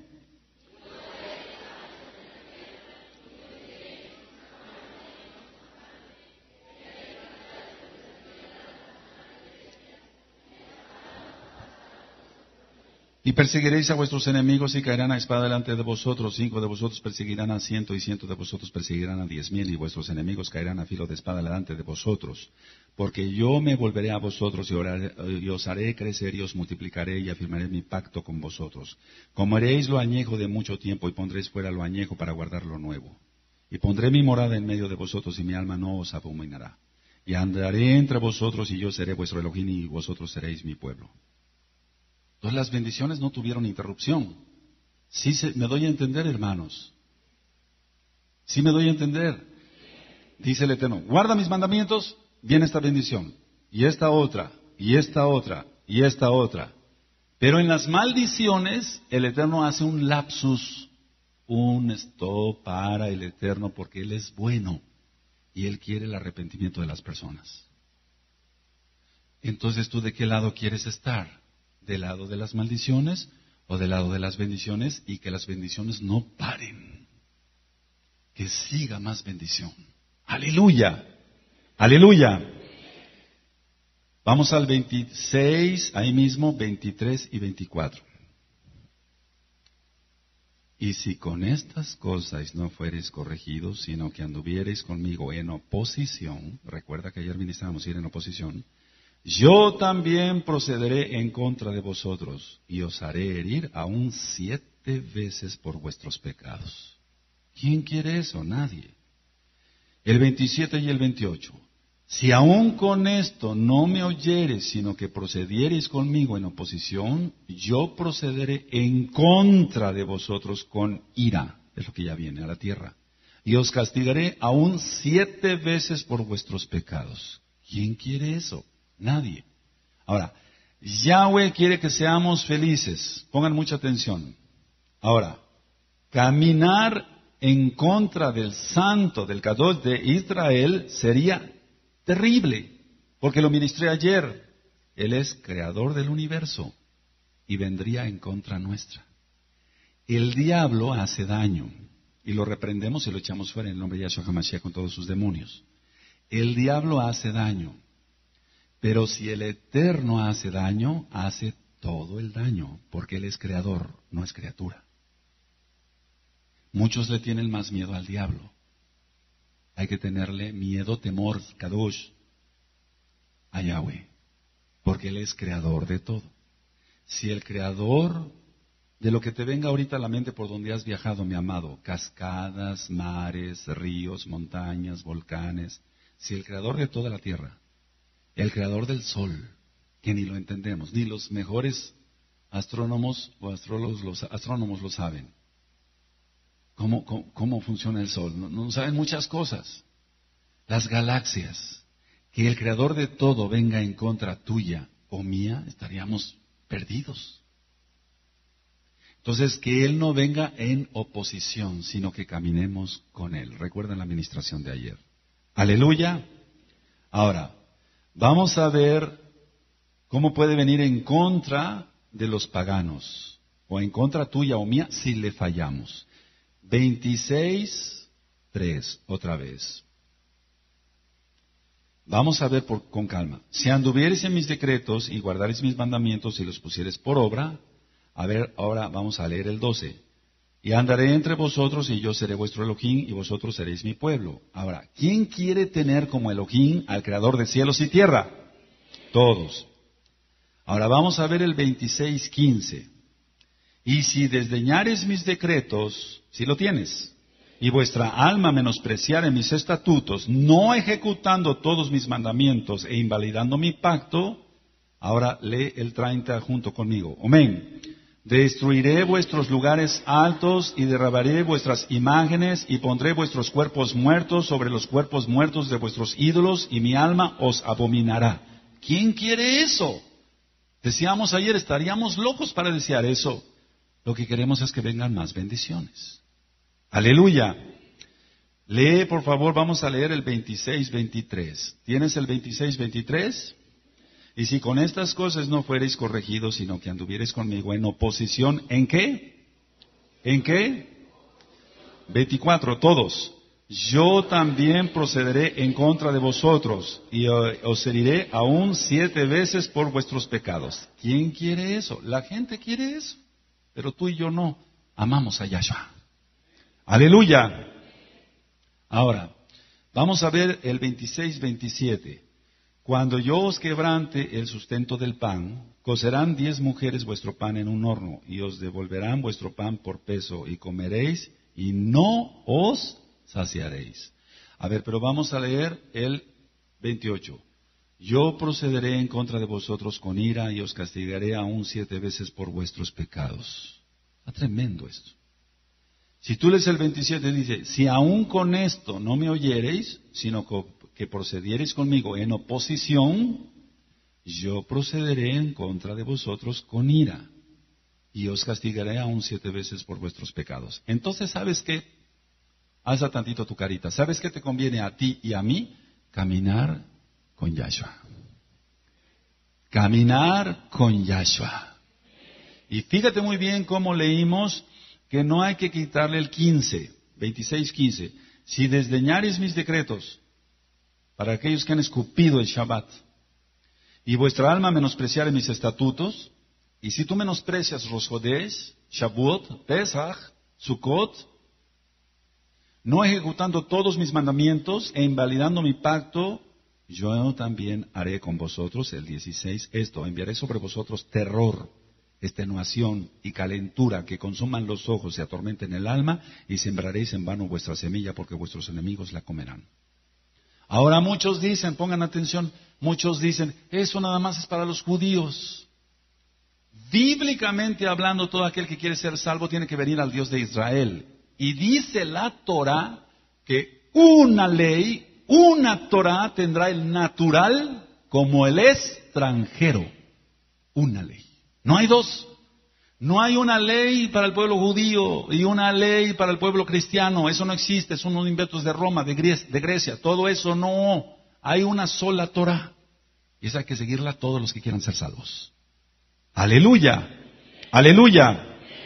Y perseguiréis a vuestros enemigos y caerán a espada delante de vosotros. Cinco de vosotros perseguirán a ciento y ciento de vosotros perseguirán a diez mil y vuestros enemigos caerán a filo de espada delante de vosotros. Porque yo me volveré a vosotros y, oraré, y os haré crecer y os multiplicaré y afirmaré mi pacto con vosotros. Comeréis lo añejo de mucho tiempo y pondréis fuera lo añejo para guardar lo nuevo. Y pondré mi morada en medio de vosotros y mi alma no os abominará. Y andaré entre vosotros y yo seré vuestro Elohim y vosotros seréis mi pueblo. Entonces las bendiciones no tuvieron interrupción. Sí se, me doy a entender, hermanos. Sí me doy a entender. Dice el Eterno, guarda mis mandamientos, viene esta bendición. Y esta otra, y esta otra, y esta otra. Pero en las maldiciones, el Eterno hace un lapsus, un stop para el Eterno, porque Él es bueno. Y Él quiere el arrepentimiento de las personas. Entonces, ¿tú de qué lado quieres estar? ¿Del lado de las maldiciones o del lado de las bendiciones? Y que las bendiciones no paren. Que siga más bendición. ¡Aleluya! ¡Aleluya! Vamos al veintiséis, ahí mismo, veintitrés y veinticuatro. Y si con estas cosas no fuereis corregidos, sino que anduviereis conmigo en oposición, recuerda que ayer ministramos ir en oposición, yo también procederé en contra de vosotros y os haré herir aún siete veces por vuestros pecados. ¿Quién quiere eso? Nadie. El veintisiete y el veintiocho. Si aún con esto no me oyereis, sino que procediereis conmigo en oposición, yo procederé en contra de vosotros con ira, es lo que ya viene a la tierra, y os castigaré aún siete veces por vuestros pecados. ¿Quién quiere eso? Nadie. Ahora, Yahweh quiere que seamos felices. Pongan mucha atención. Ahora, caminar en contra del santo, del Kadosh de Israel, sería terrible. Porque lo ministré ayer. Él es creador del universo y vendría en contra nuestra. El diablo hace daño y lo reprendemos y lo echamos fuera en el nombre de Yahshua HaMashiach con todos sus demonios. El diablo hace daño. Pero si el Eterno hace daño, hace todo el daño, porque Él es creador, no es criatura. Muchos le tienen más miedo al diablo. Hay que tenerle miedo, temor, kadosh, a Yahweh, porque Él es creador de todo. Si el creador de lo que te venga ahorita a la mente por donde has viajado, mi amado, cascadas, mares, ríos, montañas, volcanes, si el creador de toda la tierra, el creador del sol, que ni lo entendemos, ni los mejores astrónomos o astrólogos, los astrónomos lo saben. ¿Cómo, cómo, cómo funciona el sol? No, no saben muchas cosas. Las galaxias, que el creador de todo venga en contra tuya o mía, estaríamos perdidos. Entonces, que Él no venga en oposición, sino que caminemos con Él. Recuerden la administración de ayer. Aleluya. Ahora, vamos a ver cómo puede venir en contra de los paganos, o en contra tuya o mía, si le fallamos. veintiséis, tres, otra vez. Vamos a ver por, con calma. Si anduvieres en mis decretos y guardares mis mandamientos y los pusieres por obra, a ver, ahora vamos a leer el doce. Y andaré entre vosotros y yo seré vuestro Elohim y vosotros seréis mi pueblo. Ahora, ¿quién quiere tener como Elohim al creador de cielos y tierra? Todos. Ahora vamos a ver el veintiséis, quince. Y si desdeñares mis decretos, si lo tienes, y vuestra alma menospreciare mis estatutos, no ejecutando todos mis mandamientos e invalidando mi pacto, ahora lee el treinta junto conmigo. Amén. Destruiré vuestros lugares altos y derrabaré vuestras imágenes y pondré vuestros cuerpos muertos sobre los cuerpos muertos de vuestros ídolos y mi alma os abominará. ¿Quién quiere eso? Decíamos ayer, estaríamos locos para desear eso. Lo que queremos es que vengan más bendiciones. Aleluya. Lee, por favor, vamos a leer el veintiséis veintitrés. ¿Tienes el veintiséis veintitrés? Y si con estas cosas no fuereis corregidos, sino que anduviereis conmigo en oposición, ¿en qué? ¿En qué? veinticuatro, todos. Yo también procederé en contra de vosotros y os heriré aún siete veces por vuestros pecados. ¿Quién quiere eso? La gente quiere eso, pero tú y yo no. Amamos a Yahshua. Aleluya. Ahora, vamos a ver el veintiséis veintisiete. Cuando yo os quebrante el sustento del pan, cocerán diez mujeres vuestro pan en un horno, y os devolverán vuestro pan por peso, y comeréis, y no os saciaréis. A ver, pero vamos a leer el veintiocho. Yo procederé en contra de vosotros con ira, y os castigaré aún siete veces por vuestros pecados. Está tremendo esto. Si tú lees el veintisiete, dice, si aún con esto no me oyereis, sino que procediereis conmigo en oposición, yo procederé en contra de vosotros con ira, y os castigaré aún siete veces por vuestros pecados. Entonces, ¿sabes qué? Alza tantito tu carita. ¿Sabes qué te conviene a ti y a mí? Caminar con Yahshua. Caminar con Yahshua. Y fíjate muy bien cómo leímos que no hay que quitarle el quince, veintiséis quince. Si desdeñareis mis decretos, para aquellos que han escupido el Shabbat, y vuestra alma menospreciare mis estatutos, y si tú menosprecias Rosh Chodesh, Shavuot, Pesach, Sukkot, no ejecutando todos mis mandamientos e invalidando mi pacto, yo también haré con vosotros, el dieciséis, esto, enviaré sobre vosotros terror, extenuación y calentura que consuman los ojos y atormenten el alma, y sembraréis en vano vuestra semilla, porque vuestros enemigos la comerán. Ahora muchos dicen, pongan atención, muchos dicen, eso nada más es para los judíos. Bíblicamente hablando, todo aquel que quiere ser salvo tiene que venir al Dios de Israel. Y dice la Torah que una ley, una Torah tendrá el natural como el extranjero. Una ley. No hay dos. No hay una ley para el pueblo judío y una ley para el pueblo cristiano. Eso no existe. Son unos inventos de Roma, de Grecia, de Grecia. Todo eso no. Hay una sola Torah. Y esa hay que seguirla todos los que quieran ser salvos. Aleluya. Aleluya.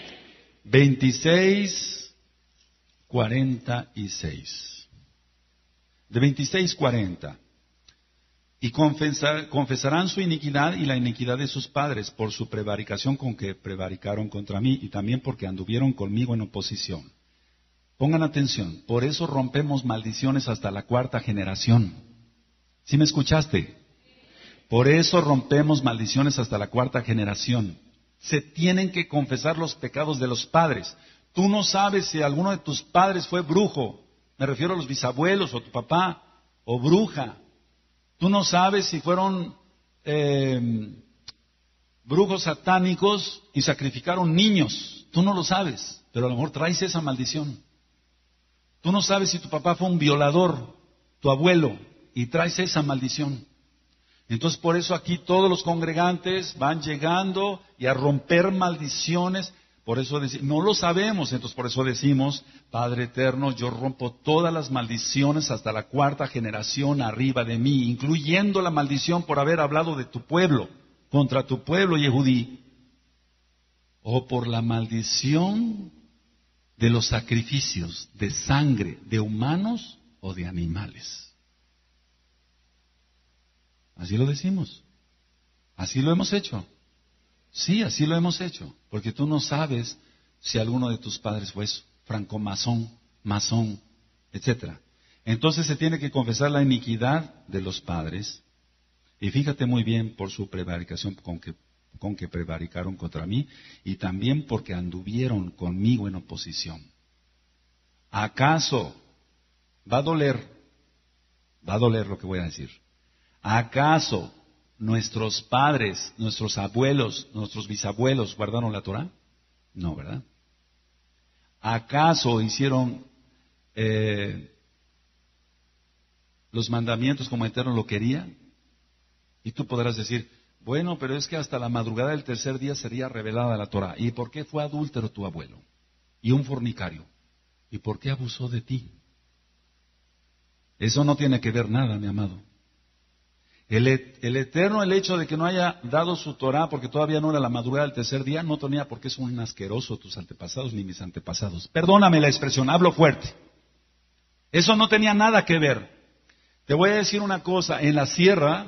veintiséis cuarenta y seis. De veintiséis cuarenta. Y confesar, confesarán su iniquidad y la iniquidad de sus padres por su prevaricación con que prevaricaron contra mí, y también porque anduvieron conmigo en oposición. Pongan atención, por eso rompemos maldiciones hasta la cuarta generación. ¿Sí me escuchaste? Por eso rompemos maldiciones hasta la cuarta generación. Se tienen que confesar los pecados de los padres. Tú no sabes si alguno de tus padres fue brujo, me refiero a los bisabuelos o tu papá, o bruja. Tú no sabes si fueron eh, brujos satánicos y sacrificaron niños. Tú no lo sabes, pero a lo mejor traes esa maldición. Tú no sabes si tu papá fue un violador, tu abuelo, y traes esa maldición. Entonces por eso aquí todos los congregantes van llegando y a romper maldiciones. Por eso decimos, no lo sabemos, entonces por eso decimos, Padre eterno, yo rompo todas las maldiciones hasta la cuarta generación arriba de mí, incluyendo la maldición por haber hablado de tu pueblo, contra tu pueblo Yehudí, o por la maldición de los sacrificios de sangre de humanos o de animales. Así lo decimos, así lo hemos hecho. Sí, así lo hemos hecho, porque tú no sabes si alguno de tus padres fue francomasón, masón, etcétera. Entonces se tiene que confesar la iniquidad de los padres, y fíjate muy bien por su prevaricación con que, con que prevaricaron contra mí, y también porque anduvieron conmigo en oposición. ¿Acaso va a doler? Va a doler lo que voy a decir. ¿Acaso nuestros padres, nuestros abuelos, nuestros bisabuelos guardaron la Torah? No, ¿verdad? ¿Acaso hicieron eh, los mandamientos como Eterno lo quería? Y tú podrás decir, Bueno, pero es que hasta la madrugada del tercer día sería revelada la Torah. ¿Y por qué fue adúltero tu abuelo? Y un fornicario. ¿Y por qué abusó de ti? Eso no tiene que ver nada, mi amado. El, el Eterno, el hecho de que no haya dado su Torah, porque todavía no era la madrugada del tercer día, no tenía por qué ser un asqueroso tus antepasados ni mis antepasados. Perdóname la expresión, hablo fuerte. Eso no tenía nada que ver. Te voy a decir una cosa, en la sierra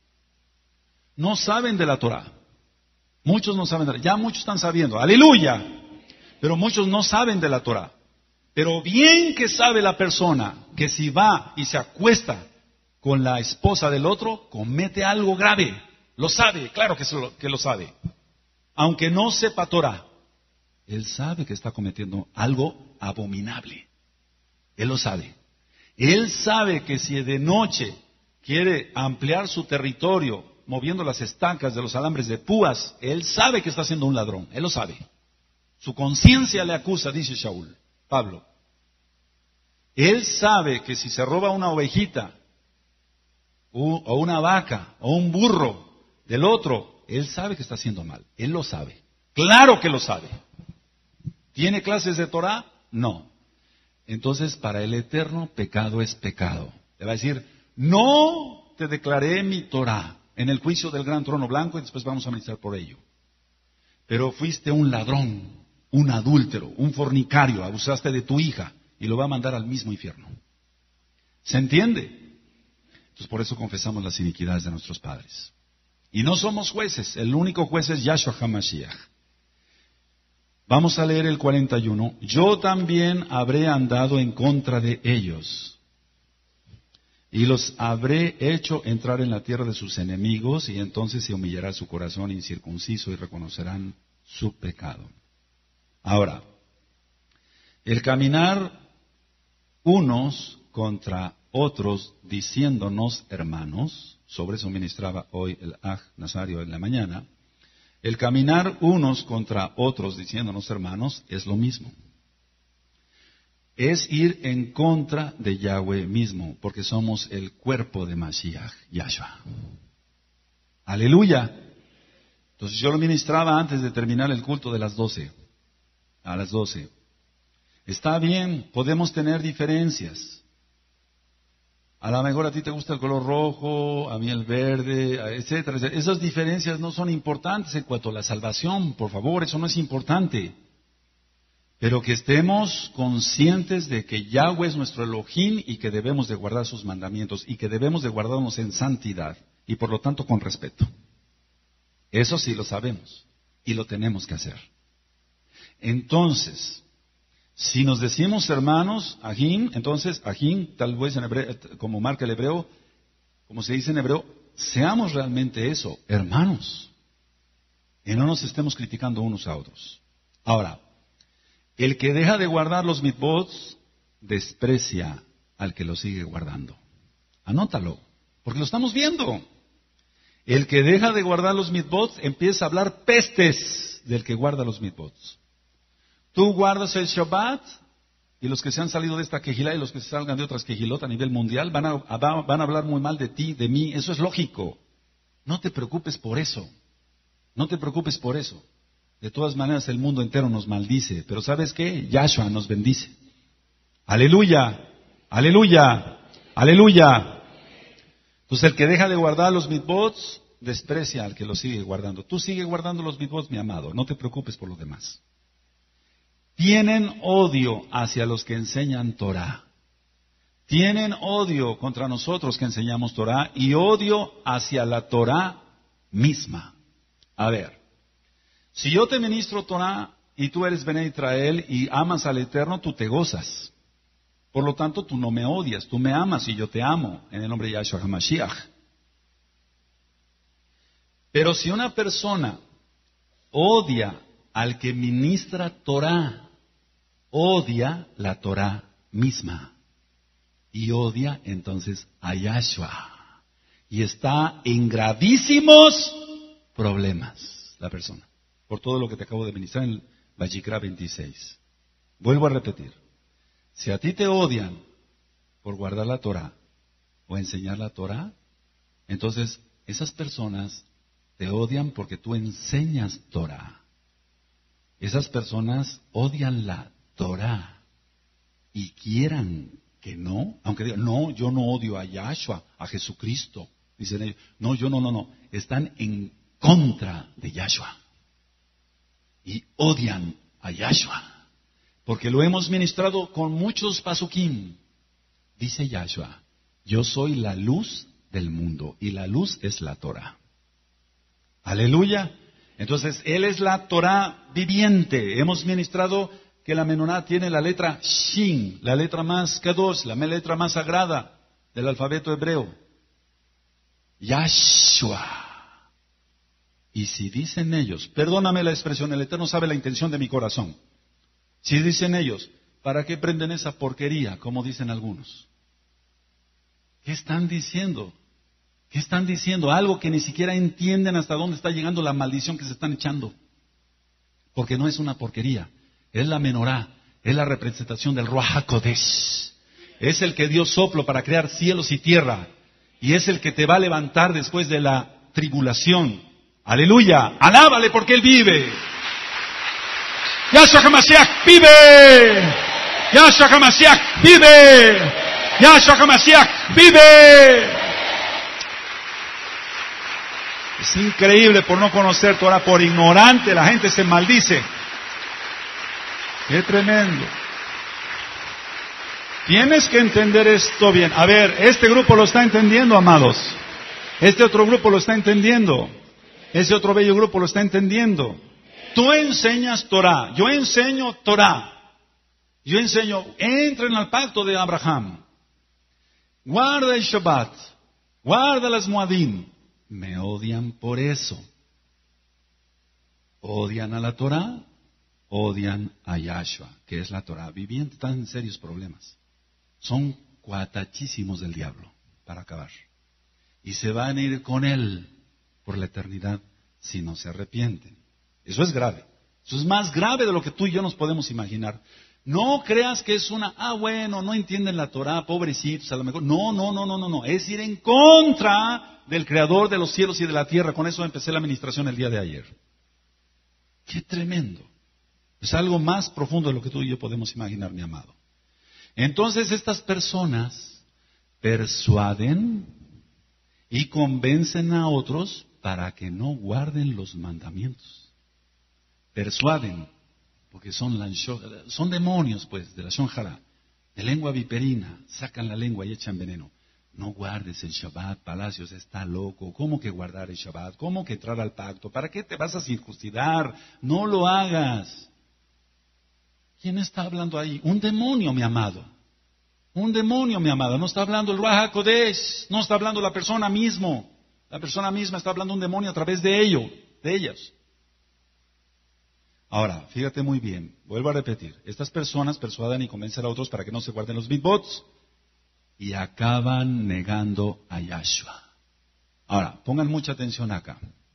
no saben de la Torah. Muchos no saben de la Torah. Ya muchos están sabiendo, aleluya. Pero muchos no saben de la Torah. Pero bien que sabe la persona que si va y se acuesta con la esposa del otro, comete algo grave. Lo sabe, claro que, lo, que lo sabe. Aunque no sepa Torah, él sabe que está cometiendo algo abominable. Él lo sabe. Él sabe que si de noche quiere ampliar su territorio, moviendo las estacas de los alambres de púas, él sabe que está siendo un ladrón. Él lo sabe. Su conciencia le acusa, dice Shaul, Pablo. Él sabe que si se roba una ovejita, o una vaca, o un burro del otro, él sabe que está haciendo mal. Él lo sabe. Claro que lo sabe. ¿Tiene clases de Torah? No. Entonces, para el Eterno, pecado es pecado. Le va a decir, no te declaré mi Torah en el juicio del gran trono blanco, y después vamos a ministrar por ello. Pero fuiste un ladrón, un adúltero, un fornicario, abusaste de tu hija, y lo va a mandar al mismo infierno. ¿Se entiende? Entonces por eso confesamos las iniquidades de nuestros padres. Y no somos jueces, el único juez es Yahshua HaMashiach. Vamos a leer el cuarenta y uno. Yo también habré andado en contra de ellos, y los habré hecho entrar en la tierra de sus enemigos, y entonces se humillará su corazón incircunciso y reconocerán su pecado. Ahora, el caminar unos contra otros diciéndonos hermanos, sobre eso ministraba hoy el Aj Nazario en la mañana, el caminar unos contra otros diciéndonos hermanos es lo mismo. Es ir en contra de Yahweh mismo, porque somos el cuerpo de Mashiach, Yahshua. Aleluya. Entonces yo lo ministraba antes de terminar el culto de las doce, a las doce. Está bien, podemos tener diferencias. A lo mejor a ti te gusta el color rojo, a mí el verde, etcétera, etcétera. Esas diferencias no son importantes en cuanto a la salvación, por favor, eso no es importante. Pero que estemos conscientes de que Yahweh es nuestro Elohim y que debemos de guardar sus mandamientos y que debemos de guardarnos en santidad y por lo tanto con respeto. Eso sí lo sabemos y lo tenemos que hacer. Entonces, si nos decimos hermanos, ajín, entonces ajín, tal vez en hebreo, como marca el hebreo, como se dice en hebreo, seamos realmente eso, hermanos. Y no nos estemos criticando unos a otros. Ahora, el que deja de guardar los mitzvot desprecia al que lo sigue guardando. Anótalo, porque lo estamos viendo. El que deja de guardar los mitzvot empieza a hablar pestes del que guarda los mitzvot. Tú guardas el Shabbat y los que se han salido de esta quejilá y los que se salgan de otras quejilot a nivel mundial van a, van a hablar muy mal de ti, de mí. Eso es lógico. No te preocupes por eso. No te preocupes por eso. De todas maneras el mundo entero nos maldice. Pero ¿sabes qué? Yahshua nos bendice. Aleluya. Aleluya. Aleluya. Entonces el que deja de guardar los mitzvot desprecia al que los sigue guardando. Tú sigue guardando los mitzvot, mi amado. No te preocupes por los demás. Tienen odio hacia los que enseñan Torah. Tienen odio contra nosotros que enseñamos Torah y odio hacia la Torah misma. A ver, si yo te ministro Torah y tú eres Bnei Israel y amas al Eterno, tú te gozas. Por lo tanto, tú no me odias, tú me amas y yo te amo en el nombre de Yahshua HaMashiach. Pero si una persona odia al que ministra Torah, odia la Torah misma. Y odia entonces a Yahshua. Y está en gravísimos problemas la persona. Por todo lo que te acabo de ministrar en el Vayikra veintiséis. Vuelvo a repetir. Si a ti te odian por guardar la Torah o enseñar la Torah, entonces esas personas te odian porque tú enseñas Torah. Esas personas odian la Torah y quieran que no, aunque digan, no, yo no odio a Yahshua, a Jesucristo. Dicen ellos, no, yo no, no, no. Están en contra de Yahshua. Y odian a Yahshua. Porque lo hemos ministrado con muchos pasukim. Dice Yahshua, yo soy la luz del mundo y la luz es la Torah. Aleluya. Entonces, Él es la Torah viviente. Hemos ministrado que la menorá tiene la letra Shin, la letra más kadosh, la letra más sagrada del alfabeto hebreo. Yahshua. Y si dicen ellos, perdóname la expresión, el Eterno sabe la intención de mi corazón. Si dicen ellos, ¿para qué prenden esa porquería? Como dicen algunos. ¿Qué están diciendo? ¿Qué están diciendo? Algo que ni siquiera entienden hasta dónde está llegando la maldición que se están echando. Porque no es una porquería. Es la menorá. Es la representación del Ruach HaKodesh. Es el que dio soplo para crear cielos y tierra. Y es el que te va a levantar después de la tribulación. ¡Aleluya! ¡Alábale porque Él vive! ¡Yahshua HaMashiach vive! ¡Yahshua HaMashiach vive! ¡Yahshua HaMashiach vive! Es increíble por no conocer Torah, por ignorante la gente se maldice. ¡Qué tremendo! Tienes que entender esto bien. A ver, este grupo lo está entendiendo, amados. Este otro grupo lo está entendiendo. Ese otro bello grupo lo está entendiendo. Tú enseñas Torah, yo enseño Torah. Yo enseño, entren al pacto de Abraham. Guarda el Shabbat, guarda las Moadim. Me odian por eso. Odian a la Torah, odian a Yahshua, que es la Torah viviente. Están en serios problemas. Son cuatachísimos del diablo, para acabar. Y se van a ir con él por la eternidad si no se arrepienten. Eso es grave. Eso es más grave de lo que tú y yo nos podemos imaginar. No creas que es una, ah bueno, no entienden la Torah, pobrecitos, a lo mejor. No, no, no, no, no, no. Es ir en contra del Creador de los cielos y de la tierra. Con eso empecé la administración el día de ayer. ¡Qué tremendo! Es algo más profundo de lo que tú y yo podemos imaginar, mi amado. Entonces estas personas persuaden y convencen a otros para que no guarden los mandamientos. Persuaden, porque son, la, son demonios, pues, de la shonjara, de lengua viperina, sacan la lengua y echan veneno. No guardes el Shabbat, Palacios, está loco. ¿Cómo que guardar el Shabbat? ¿Cómo que entrar al pacto? ¿Para qué te vas a circuncidar? No lo hagas. ¿Quién está hablando ahí? Un demonio, mi amado. Un demonio, mi amado. No está hablando el Ruach HaKodesh. No está hablando la persona mismo. La persona misma está hablando un demonio a través de ello, de ellas. Ahora, fíjate muy bien. Vuelvo a repetir. Estas personas persuadan y convencen a otros para que no se guarden los mitzvot y acaban negando a Yahshua. Ahora, pongan mucha atención acá.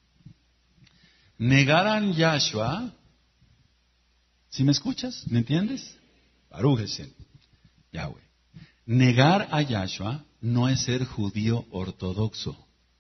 Negar a Yahshua. ¿Sí me escuchas? ¿Me entiendes? Baruch Hashem, Yahweh. Negar a Yahshua no es ser judío ortodoxo.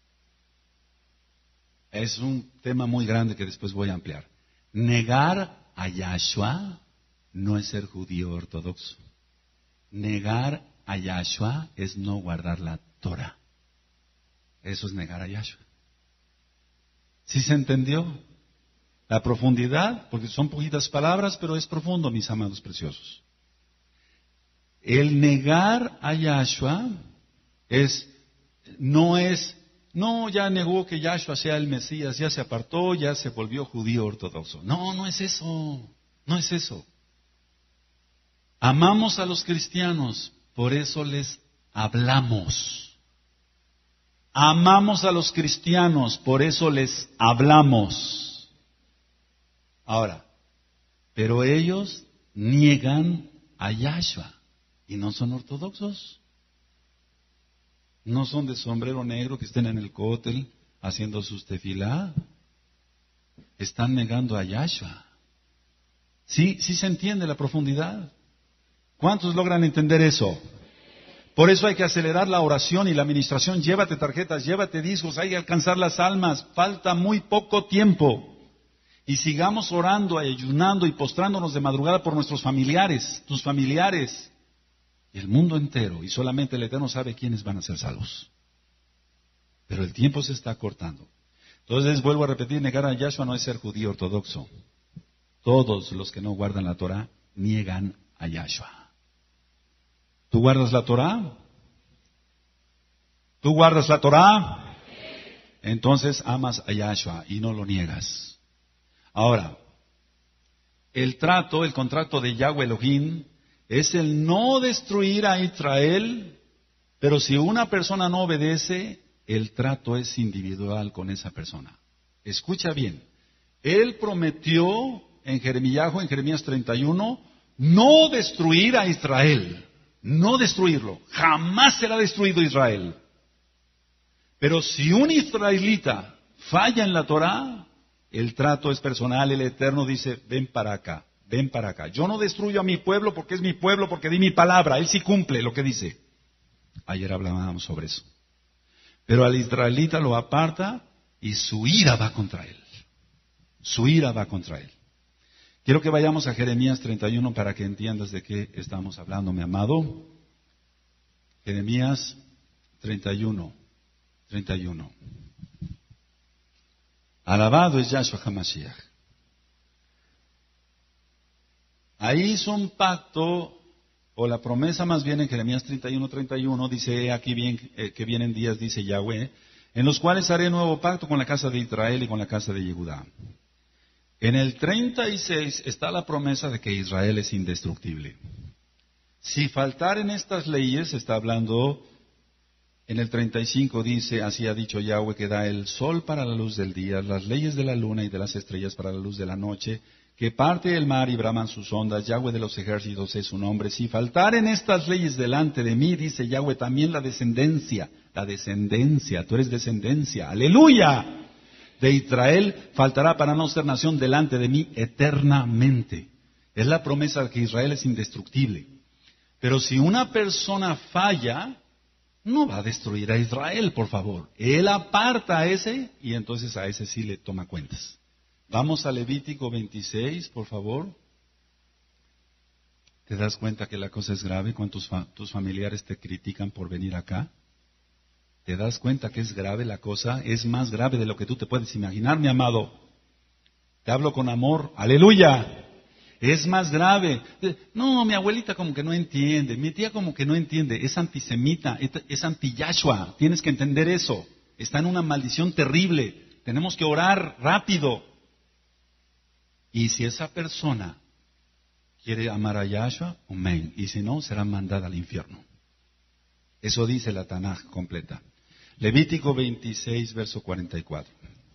Es un tema muy grande que después voy a ampliar. Negar a Yahshua no es ser judío ortodoxo. Negar a Yahshua es no guardar la Torah. Eso es negar a Yahshua. ¿Sí se entendió? La profundidad, porque son poquitas palabras, pero es profundo, mis amados preciosos. El negar a Yahshua es, no es, no, ya negó que Yahshua sea el Mesías, ya se apartó, ya se volvió judío ortodoxo. No, no es eso, no es eso. Amamos a los cristianos, por eso les hablamos. Amamos a los cristianos, por eso les hablamos. Ahora, pero ellos niegan a Yahshua y no son ortodoxos. No son de sombrero negro que estén en el cótel haciendo sus tefilá. Están negando a Yahshua. ¿Sí, sí se entiende la profundidad? ¿Cuántos logran entender eso? Por eso hay que acelerar la oración y la administración. Llévate tarjetas, llévate discos, hay que alcanzar las almas. Falta muy poco tiempo. Y sigamos orando, ayunando y postrándonos de madrugada por nuestros familiares, tus familiares, y el mundo entero. Y solamente el Eterno sabe quiénes van a ser salvos. Pero el tiempo se está cortando. Entonces, vuelvo a repetir, negar a Yahshua no es ser judío ortodoxo. Todos los que no guardan la Torah niegan a Yahshua. ¿Tú guardas la Torah? ¿Tú guardas la Torah? Entonces amas a Yahshua y no lo niegas. Ahora, el trato, el contrato de Yahweh Elohim es el no destruir a Israel, pero si una persona no obedece, el trato es individual con esa persona. Escucha bien, Él prometió en Jeremías, en Jeremías treinta y uno, no destruir a Israel. No destruirlo. Jamás será destruido Israel. Pero si un israelita falla en la Torah, el trato es personal. El Eterno dice, ven para acá, ven para acá. Yo no destruyo a mi pueblo porque es mi pueblo, porque di mi palabra. Él sí cumple lo que dice. Ayer hablábamos sobre eso. Pero al israelita lo aparta y su ira va contra él. Su ira va contra él. Quiero que vayamos a Jeremías treinta y uno para que entiendas de qué estamos hablando, mi amado. Jeremías treinta y uno. treinta y uno. Alabado es Yahshua HaMashiach. Ahí hizo un pacto, o la promesa más bien en Jeremías treinta y uno, treinta y uno, dice aquí bien, eh, que vienen días, dice Yahweh, en los cuales haré nuevo pacto con la casa de Israel y con la casa de Yehudá. En el treinta y seis está la promesa de que Israel es indestructible. Si faltaren estas leyes, está hablando, en el treinta y cinco dice, así ha dicho Yahweh, que da el sol para la luz del día, las leyes de la luna y de las estrellas para la luz de la noche, que parte el mar y braman sus ondas, Yahweh de los ejércitos es su nombre. Si faltaren estas leyes delante de mí, dice Yahweh, también la descendencia, la descendencia, tú eres descendencia, aleluya, de Israel faltará para no ser nación delante de mí eternamente. Es la promesa de que Israel es indestructible. Pero si una persona falla, no va a destruir a Israel, por favor. Él aparta a ese y entonces a ese sí le toma cuentas. Vamos a Levítico veintiséis, por favor. ¿Te das cuenta que la cosa es grave cuando tus, fa- tus familiares te critican por venir acá? ¿Te das cuenta que es grave la cosa? Es más grave de lo que tú te puedes imaginar, mi amado. Te hablo con amor. ¡Aleluya! Es más grave. No, mi abuelita como que no entiende. Mi tía como que no entiende. Es antisemita. Es anti-Yahshua. Tienes que entender eso. Está en una maldición terrible. Tenemos que orar rápido. Y si esa persona quiere amar a Yahshua, amén. Y si no, será mandada al infierno. Eso dice la Tanaj completa. Levítico veintiséis, verso cuarenta y cuatro.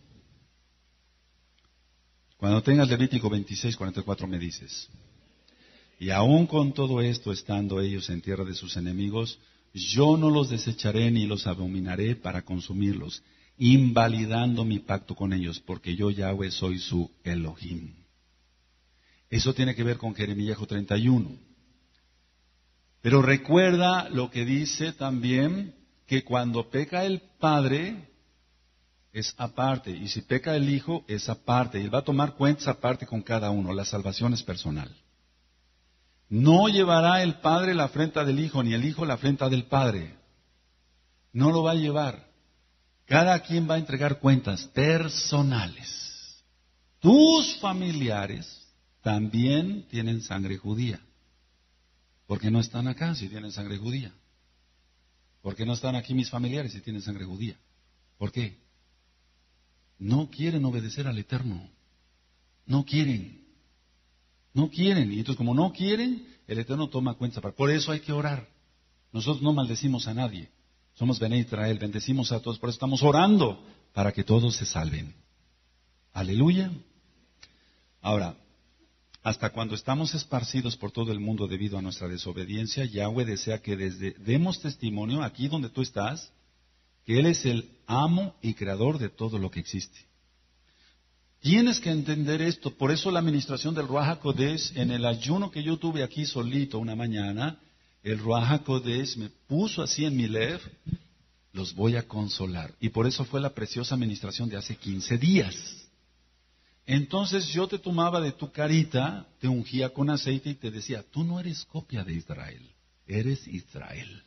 Cuando tengas Levítico veintiséis, cuarenta y cuatro me dices. Y aún con todo esto, estando ellos en tierra de sus enemigos, yo no los desecharé ni los abominaré para consumirlos, invalidando mi pacto con ellos, porque yo Yahweh soy su Elohim. Eso tiene que ver con Jeremías treinta y uno. Pero recuerda lo que dice también, que cuando peca el padre, es aparte, y si peca el hijo, es aparte, y él va a tomar cuentas aparte con cada uno, la salvación es personal. No llevará el padre la afrenta del hijo, ni el hijo la afrenta del padre. No lo va a llevar. Cada quien va a entregar cuentas personales. Tus familiares también tienen sangre judía. ¿Por qué no están acá si tienen sangre judía? ¿Por qué no están aquí mis familiares si tienen sangre judía? ¿Por qué? No quieren obedecer al Eterno. No quieren. No quieren. Y entonces como no quieren, el Eterno toma cuenta. Por eso hay que orar. Nosotros no maldecimos a nadie. Somos Bene Israel, bendecimos a todos. Por eso estamos orando para que todos se salven. Aleluya. Ahora, hasta cuando estamos esparcidos por todo el mundo debido a nuestra desobediencia, Yahweh desea que desde demos testimonio aquí donde tú estás, que Él es el amo y creador de todo lo que existe. Tienes que entender esto. Por eso la administración del Ruach HaKodesh, en el ayuno que yo tuve aquí solito una mañana, el Ruach HaKodesh me puso así en mi lev, los voy a consolar. Y por eso fue la preciosa administración de hace quince días. Entonces yo te tomaba de tu carita, te ungía con aceite y te decía, tú no eres copia de Israel, eres Israel.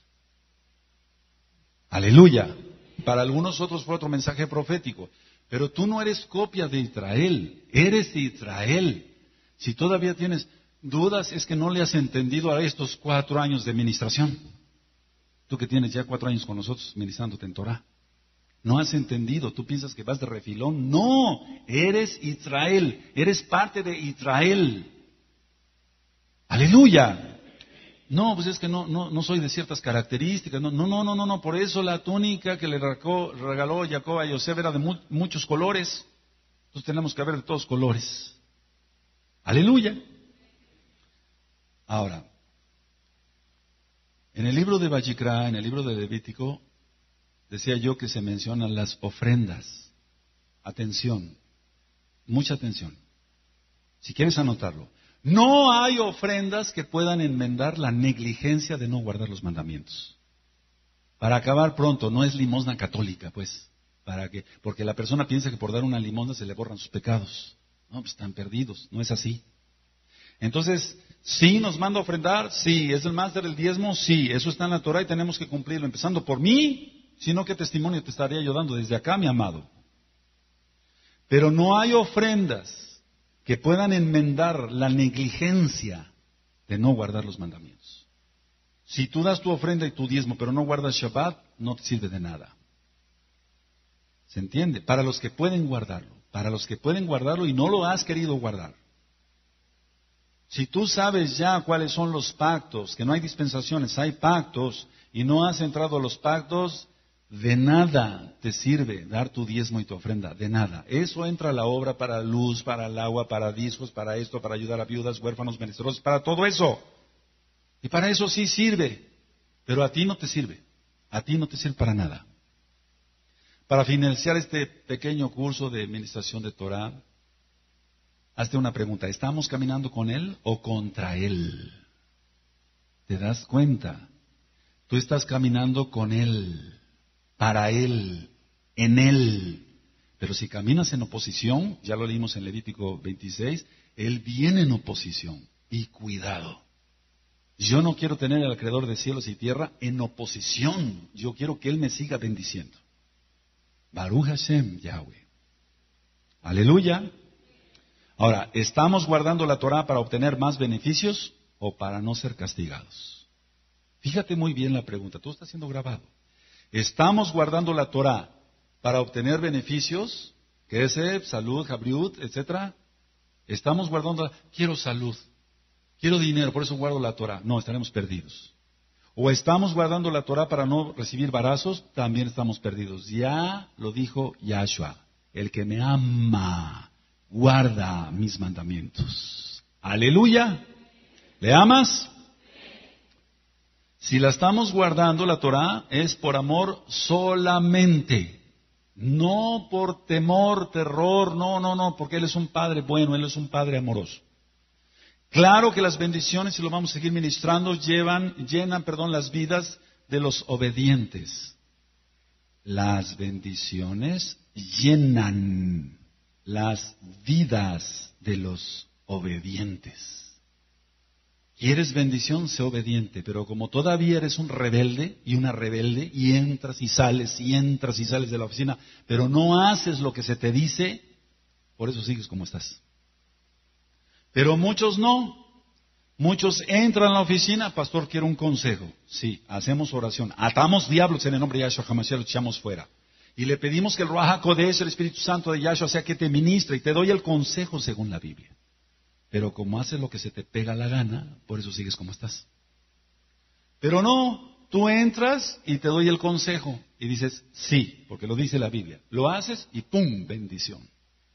Aleluya. Para algunos otros fue otro mensaje profético. Pero tú no eres copia de Israel, eres Israel. Si todavía tienes dudas, es que no le has entendido a estos cuatro años de ministración. Tú que tienes ya cuatro años con nosotros ministrándote en Torah. No has entendido, tú piensas que vas de refilón. No, eres Israel, eres parte de Israel. Aleluya. No, pues es que no, no, no soy de ciertas características. No, no, no, no, no. Por eso la túnica que le regaló, regaló Jacob a Yosef era de mu- muchos colores. Entonces tenemos que haber de todos colores. Aleluya. Ahora, en el libro de Vayikra, en el libro de Levítico, decía yo que se mencionan las ofrendas. Atención, mucha atención. Si quieres anotarlo. No hay ofrendas que puedan enmendar la negligencia de no guardar los mandamientos. Para acabar pronto, no es limosna católica, pues. Para que, porque la persona piensa que por dar una limosna se le borran sus pecados. No, pues están perdidos, no es así. Entonces, ¿sí nos manda a ofrendar? Sí. ¿Es el máster del diezmo? Sí. Eso está en la Torah y tenemos que cumplirlo, empezando por mí, sino ¿qué testimonio te estaría yo dando desde acá, mi amado? Pero no hay ofrendas que puedan enmendar la negligencia de no guardar los mandamientos. Si tú das tu ofrenda y tu diezmo, pero no guardas Shabbat, no te sirve de nada. ¿Se entiende? Para los que pueden guardarlo, para los que pueden guardarlo y no lo has querido guardar. Si tú sabes ya cuáles son los pactos, que no hay dispensaciones, hay pactos, y no has entrado a los pactos, de nada te sirve dar tu diezmo y tu ofrenda, de nada. Eso entra a la obra para luz, para el agua, para discos, para esto, para ayudar a viudas, huérfanos, menesterosos, para todo eso. Y para eso sí sirve, pero a ti no te sirve, a ti no te sirve para nada. Para financiar este pequeño curso de administración de Torah, hazte una pregunta, ¿estamos caminando con Él o contra Él? ¿Te das cuenta? Tú estás caminando con Él, para Él, en Él. Pero si caminas en oposición, ya lo leímos en Levítico veintiséis, Él viene en oposición. Y cuidado. Yo no quiero tener al Creador de cielos y tierra en oposición. Yo quiero que Él me siga bendiciendo. Baruch Hashem, Yahweh. Aleluya. Ahora, ¿estamos guardando la Torah para obtener más beneficios o para no ser castigados? Fíjate muy bien la pregunta, todo está siendo grabado. ¿Estamos guardando la Torah para obtener beneficios? Kesef, salud, Jabriut, etcétera. ¿Estamos guardando? Quiero salud, quiero dinero, por eso guardo la Torah. No, estaremos perdidos. ¿O estamos guardando la Torah para no recibir barazos? También estamos perdidos. Ya lo dijo Yahshua, el que me ama guarda mis mandamientos. Aleluya. ¿Le amas? Si la estamos guardando, la Torah, es por amor solamente. No por temor, terror, no, no, no, porque Él es un Padre bueno, Él es un Padre amoroso. Claro que las bendiciones, y lo vamos a seguir ministrando, llevan, llenan, perdón, las vidas de los obedientes. Las bendiciones llenan las vidas de los obedientes. ¿Quieres bendición? Sé obediente, pero como todavía eres un rebelde y una rebelde, y entras y sales, y entras y sales de la oficina, pero no haces lo que se te dice, por eso sigues como estás. Pero muchos no. Muchos entran a la oficina, pastor, quiero un consejo. Sí, hacemos oración. Atamos diablos en el nombre de Yahshua HaMashiach, los echamos fuera. Y le pedimos que el Ruach HaKodesh, el Espíritu Santo de Yahshua, sea que te ministre y te doy el consejo según la Biblia. Pero como haces lo que se te pega la gana, por eso sigues como estás. Pero no, tú entras y te doy el consejo. Y dices, sí, porque lo dice la Biblia. Lo haces y ¡pum! Bendición.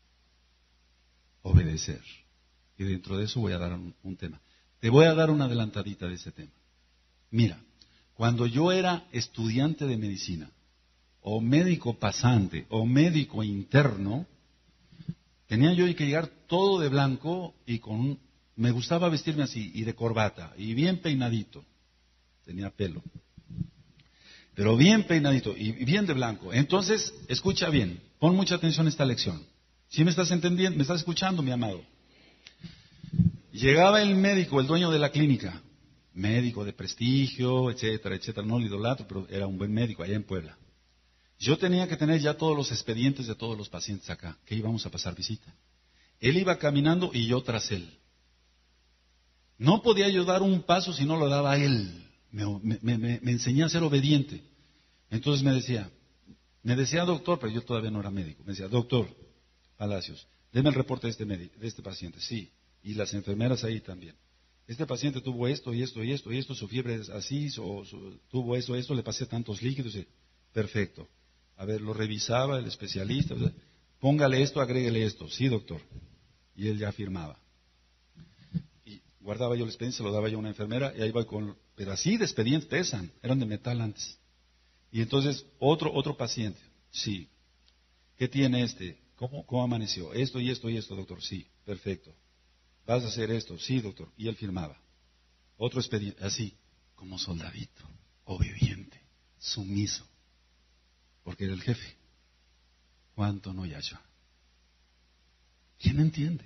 Obedecer. Y dentro de eso voy a dar un, un tema. Te voy a dar una adelantadita de ese tema. Mira, cuando yo era estudiante de medicina, o médico pasante, o médico interno, tenía yo que llegar todo de blanco y con un, me gustaba vestirme así, y de corbata, y bien peinadito. tenía pelo. Pero bien peinadito y bien de blanco. Entonces, escucha bien, pon mucha atención a esta lección. ¿Sí me estás entendiendo? ¿Me estás escuchando, mi amado? Llegaba el médico, el dueño de la clínica, médico de prestigio, etcétera, etcétera, no lo idolatro, pero era un buen médico allá en Puebla. Yo tenía que tener ya todos los expedientes de todos los pacientes acá, que íbamos a pasar visita. Él iba caminando y yo tras él. No podía yo dar un paso si no lo daba él. Me, me, me, me enseñé a ser obediente. Entonces me decía, me decía doctor, pero yo todavía no era médico. Me decía, doctor Palacios, deme el reporte de este, médico, de este paciente. Sí, y las enfermeras ahí también. Este paciente tuvo esto y esto y esto y esto, su fiebre es así, su, su, tuvo esto, esto, le pasé tantos líquidos. Y, perfecto. A ver, lo revisaba el especialista. O sea, póngale esto, agréguele esto. Sí, doctor. Y él ya firmaba. Y guardaba yo el expediente, se lo daba yo a una enfermera y ahí va con... Pero así de expedientes pesan, eran de metal antes. Y entonces, otro otro paciente. Sí. ¿Qué tiene este? ¿Cómo, cómo amaneció? Esto y esto y esto, doctor. Sí, perfecto. ¿Vas a hacer esto? Sí, doctor. Y él firmaba. Otro expediente, así, como soldadito, obediente, sumiso. Porque era el jefe. ¿Cuánto no, Yahshua? ¿Quién entiende?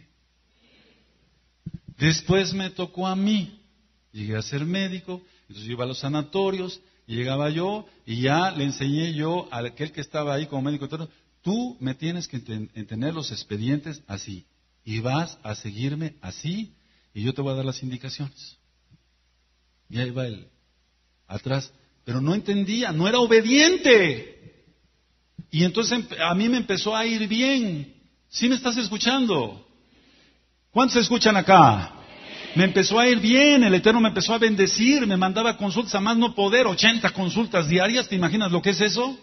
Después me tocó a mí. Llegué a ser médico, entonces yo iba a los sanatorios, y llegaba yo, y ya le enseñé yo a aquel que estaba ahí como médico, tú me tienes que tener los expedientes así, y vas a seguirme así, y yo te voy a dar las indicaciones. Y ahí va él, atrás, pero no entendía, no era obediente. Y entonces a mí me empezó a ir bien. ¿Sí me estás escuchando? ¿Cuántos se escuchan acá? Me empezó a ir bien, el Eterno me empezó a bendecir, me mandaba consultas a más no poder, ochenta consultas diarias, ¿te imaginas lo que es eso?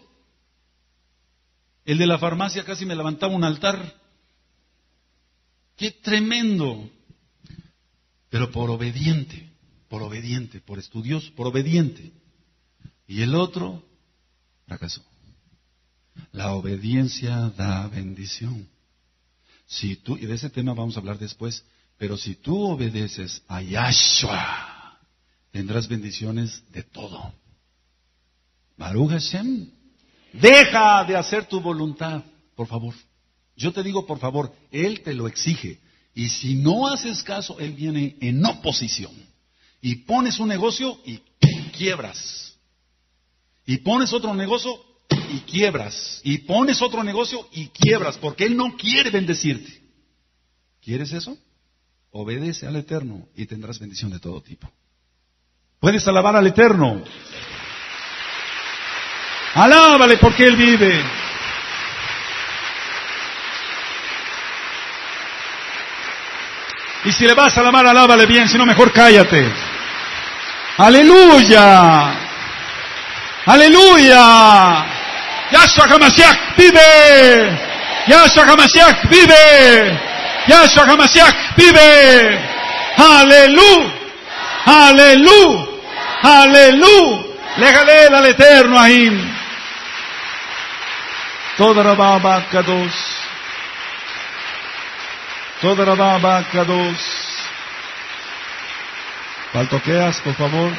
El de la farmacia casi me levantaba un altar. ¡Qué tremendo! Pero por obediente, por obediente, por estudioso, por obediente. Y el otro fracasó. La obediencia da bendición. Si tú, y de ese tema vamos a hablar después, pero si tú obedeces a Yahshua, tendrás bendiciones de todo. Baruch Hashem, deja de hacer tu voluntad, por favor. Yo te digo, por favor, Él te lo exige. Y si no haces caso, Él viene en oposición. Y pones un negocio y quiebras. Y pones otro negocio y quiebras. Y pones otro negocio y quiebras, porque Él no quiere bendecirte. ¿Quieres eso? Obedece al Eterno y tendrás bendición de todo tipo. ¿Puedes alabar al Eterno? Alábale porque Él vive. Y si le vas a alabar, alábale bien, si no mejor cállate. ¡Aleluya! ¡Aleluya! ¡Yahshua HaMashiach vive! ¡Yahshua HaMashiach vive! ¡Yahshua HaMashiach vive! ¡Aleluya! ¡Aleluya! ¡Aleluya! Léjale al Eterno ahí. Toda Rabá Bacados. Toda Rabá Bacados. Baltoqueas, por favor.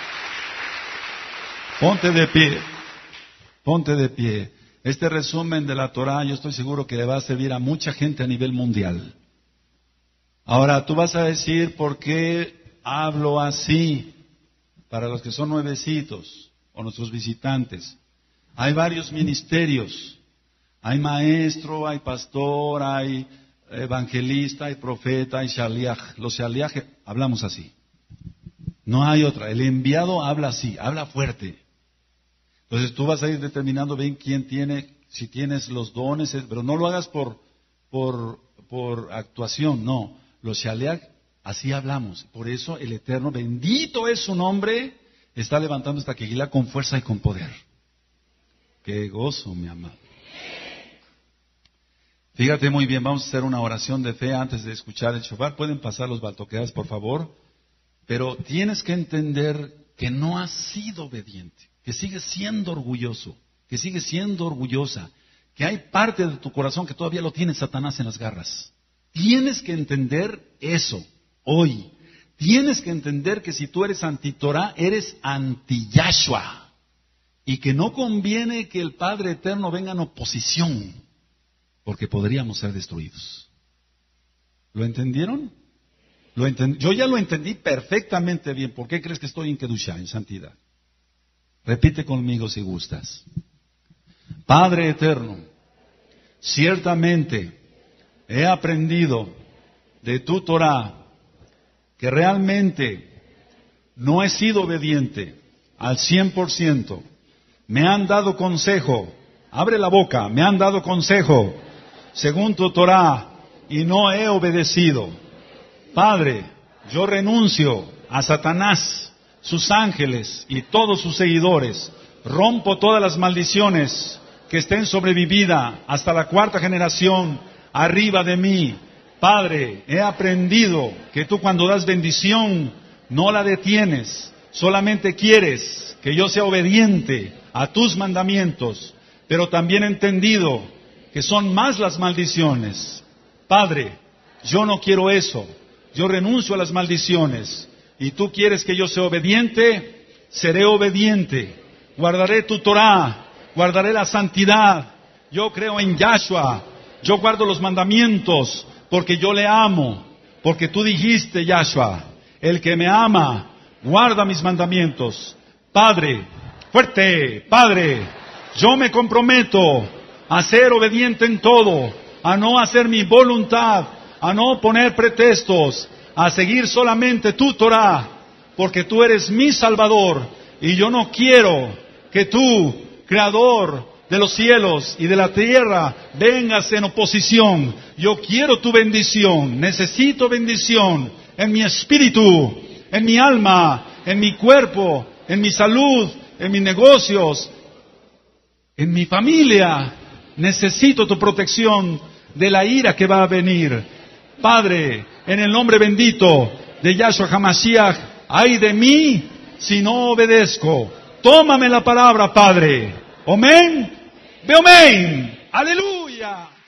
Ponte de pie. Ponte de pie. Este resumen de la Torah yo estoy seguro que le va a servir a mucha gente a nivel mundial. Ahora, tú vas a decir por qué hablo así para los que son nuevecitos o nuestros visitantes. Hay varios ministerios. Hay maestro, hay pastor, hay evangelista, hay profeta, hay shaliach. Los shaliach hablamos así. No hay otra. El enviado habla así, habla fuerte. Entonces tú vas a ir determinando bien quién tiene, si tienes los dones, pero no lo hagas por, por, por actuación, no. Los shaliach, así hablamos. Por eso el Eterno, bendito es su nombre, está levantando esta quejila con fuerza y con poder. Qué gozo, mi amado. Fíjate muy bien, vamos a hacer una oración de fe antes de escuchar el shofar. Pueden pasar los baltoqueas, por favor. Pero tienes que entender que no has sido obediente, que sigues siendo orgulloso, que sigues siendo orgullosa, que hay parte de tu corazón que todavía lo tiene Satanás en las garras. Tienes que entender eso hoy. Tienes que entender que si tú eres anti-Torah, eres anti-Yahshua. Y que no conviene que el Padre Eterno venga en oposición, porque podríamos ser destruidos. ¿Lo entendieron? Lo entend... Yo ya lo entendí perfectamente bien. ¿Por qué crees que estoy en Kedushá, en santidad? Repite conmigo si gustas. Padre Eterno, ciertamente he aprendido de tu Torah que realmente no he sido obediente al cien por ciento. Me han dado consejo, abre la boca, me han dado consejo según tu Torah y no he obedecido. Padre, yo renuncio a Satanás, sus ángeles y todos sus seguidores. Rompo todas las maldiciones que estén sobre mi vida hasta la cuarta generación arriba de mí. Padre, he aprendido que tú cuando das bendición no la detienes, solamente quieres que yo sea obediente a tus mandamientos, pero también he entendido que son más las maldiciones. Padre, yo no quiero eso, yo renuncio a las maldiciones, y tú quieres que yo sea obediente, seré obediente, guardaré tu Torah, guardaré la santidad, yo creo en Yahshua, yo guardo los mandamientos, porque yo le amo, porque tú dijiste, Yahshua, el que me ama, guarda mis mandamientos. Padre, fuerte, Padre, yo me comprometo a ser obediente en todo, a no hacer mi voluntad, a no poner pretextos, a seguir solamente tu Torah, porque tú eres mi Salvador, y yo no quiero que tú, Creador de los cielos y de la tierra, vengas en oposición. Yo quiero tu bendición, necesito bendición en mi espíritu, en mi alma, en mi cuerpo, en mi salud, en mis negocios, en mi familia. Necesito tu protección de la ira que va a venir. Padre, en el nombre bendito de Yahshua HaMashiach, ay de mí si no obedezco. Tómame la palabra, Padre. Amén. Ve amén. Aleluya.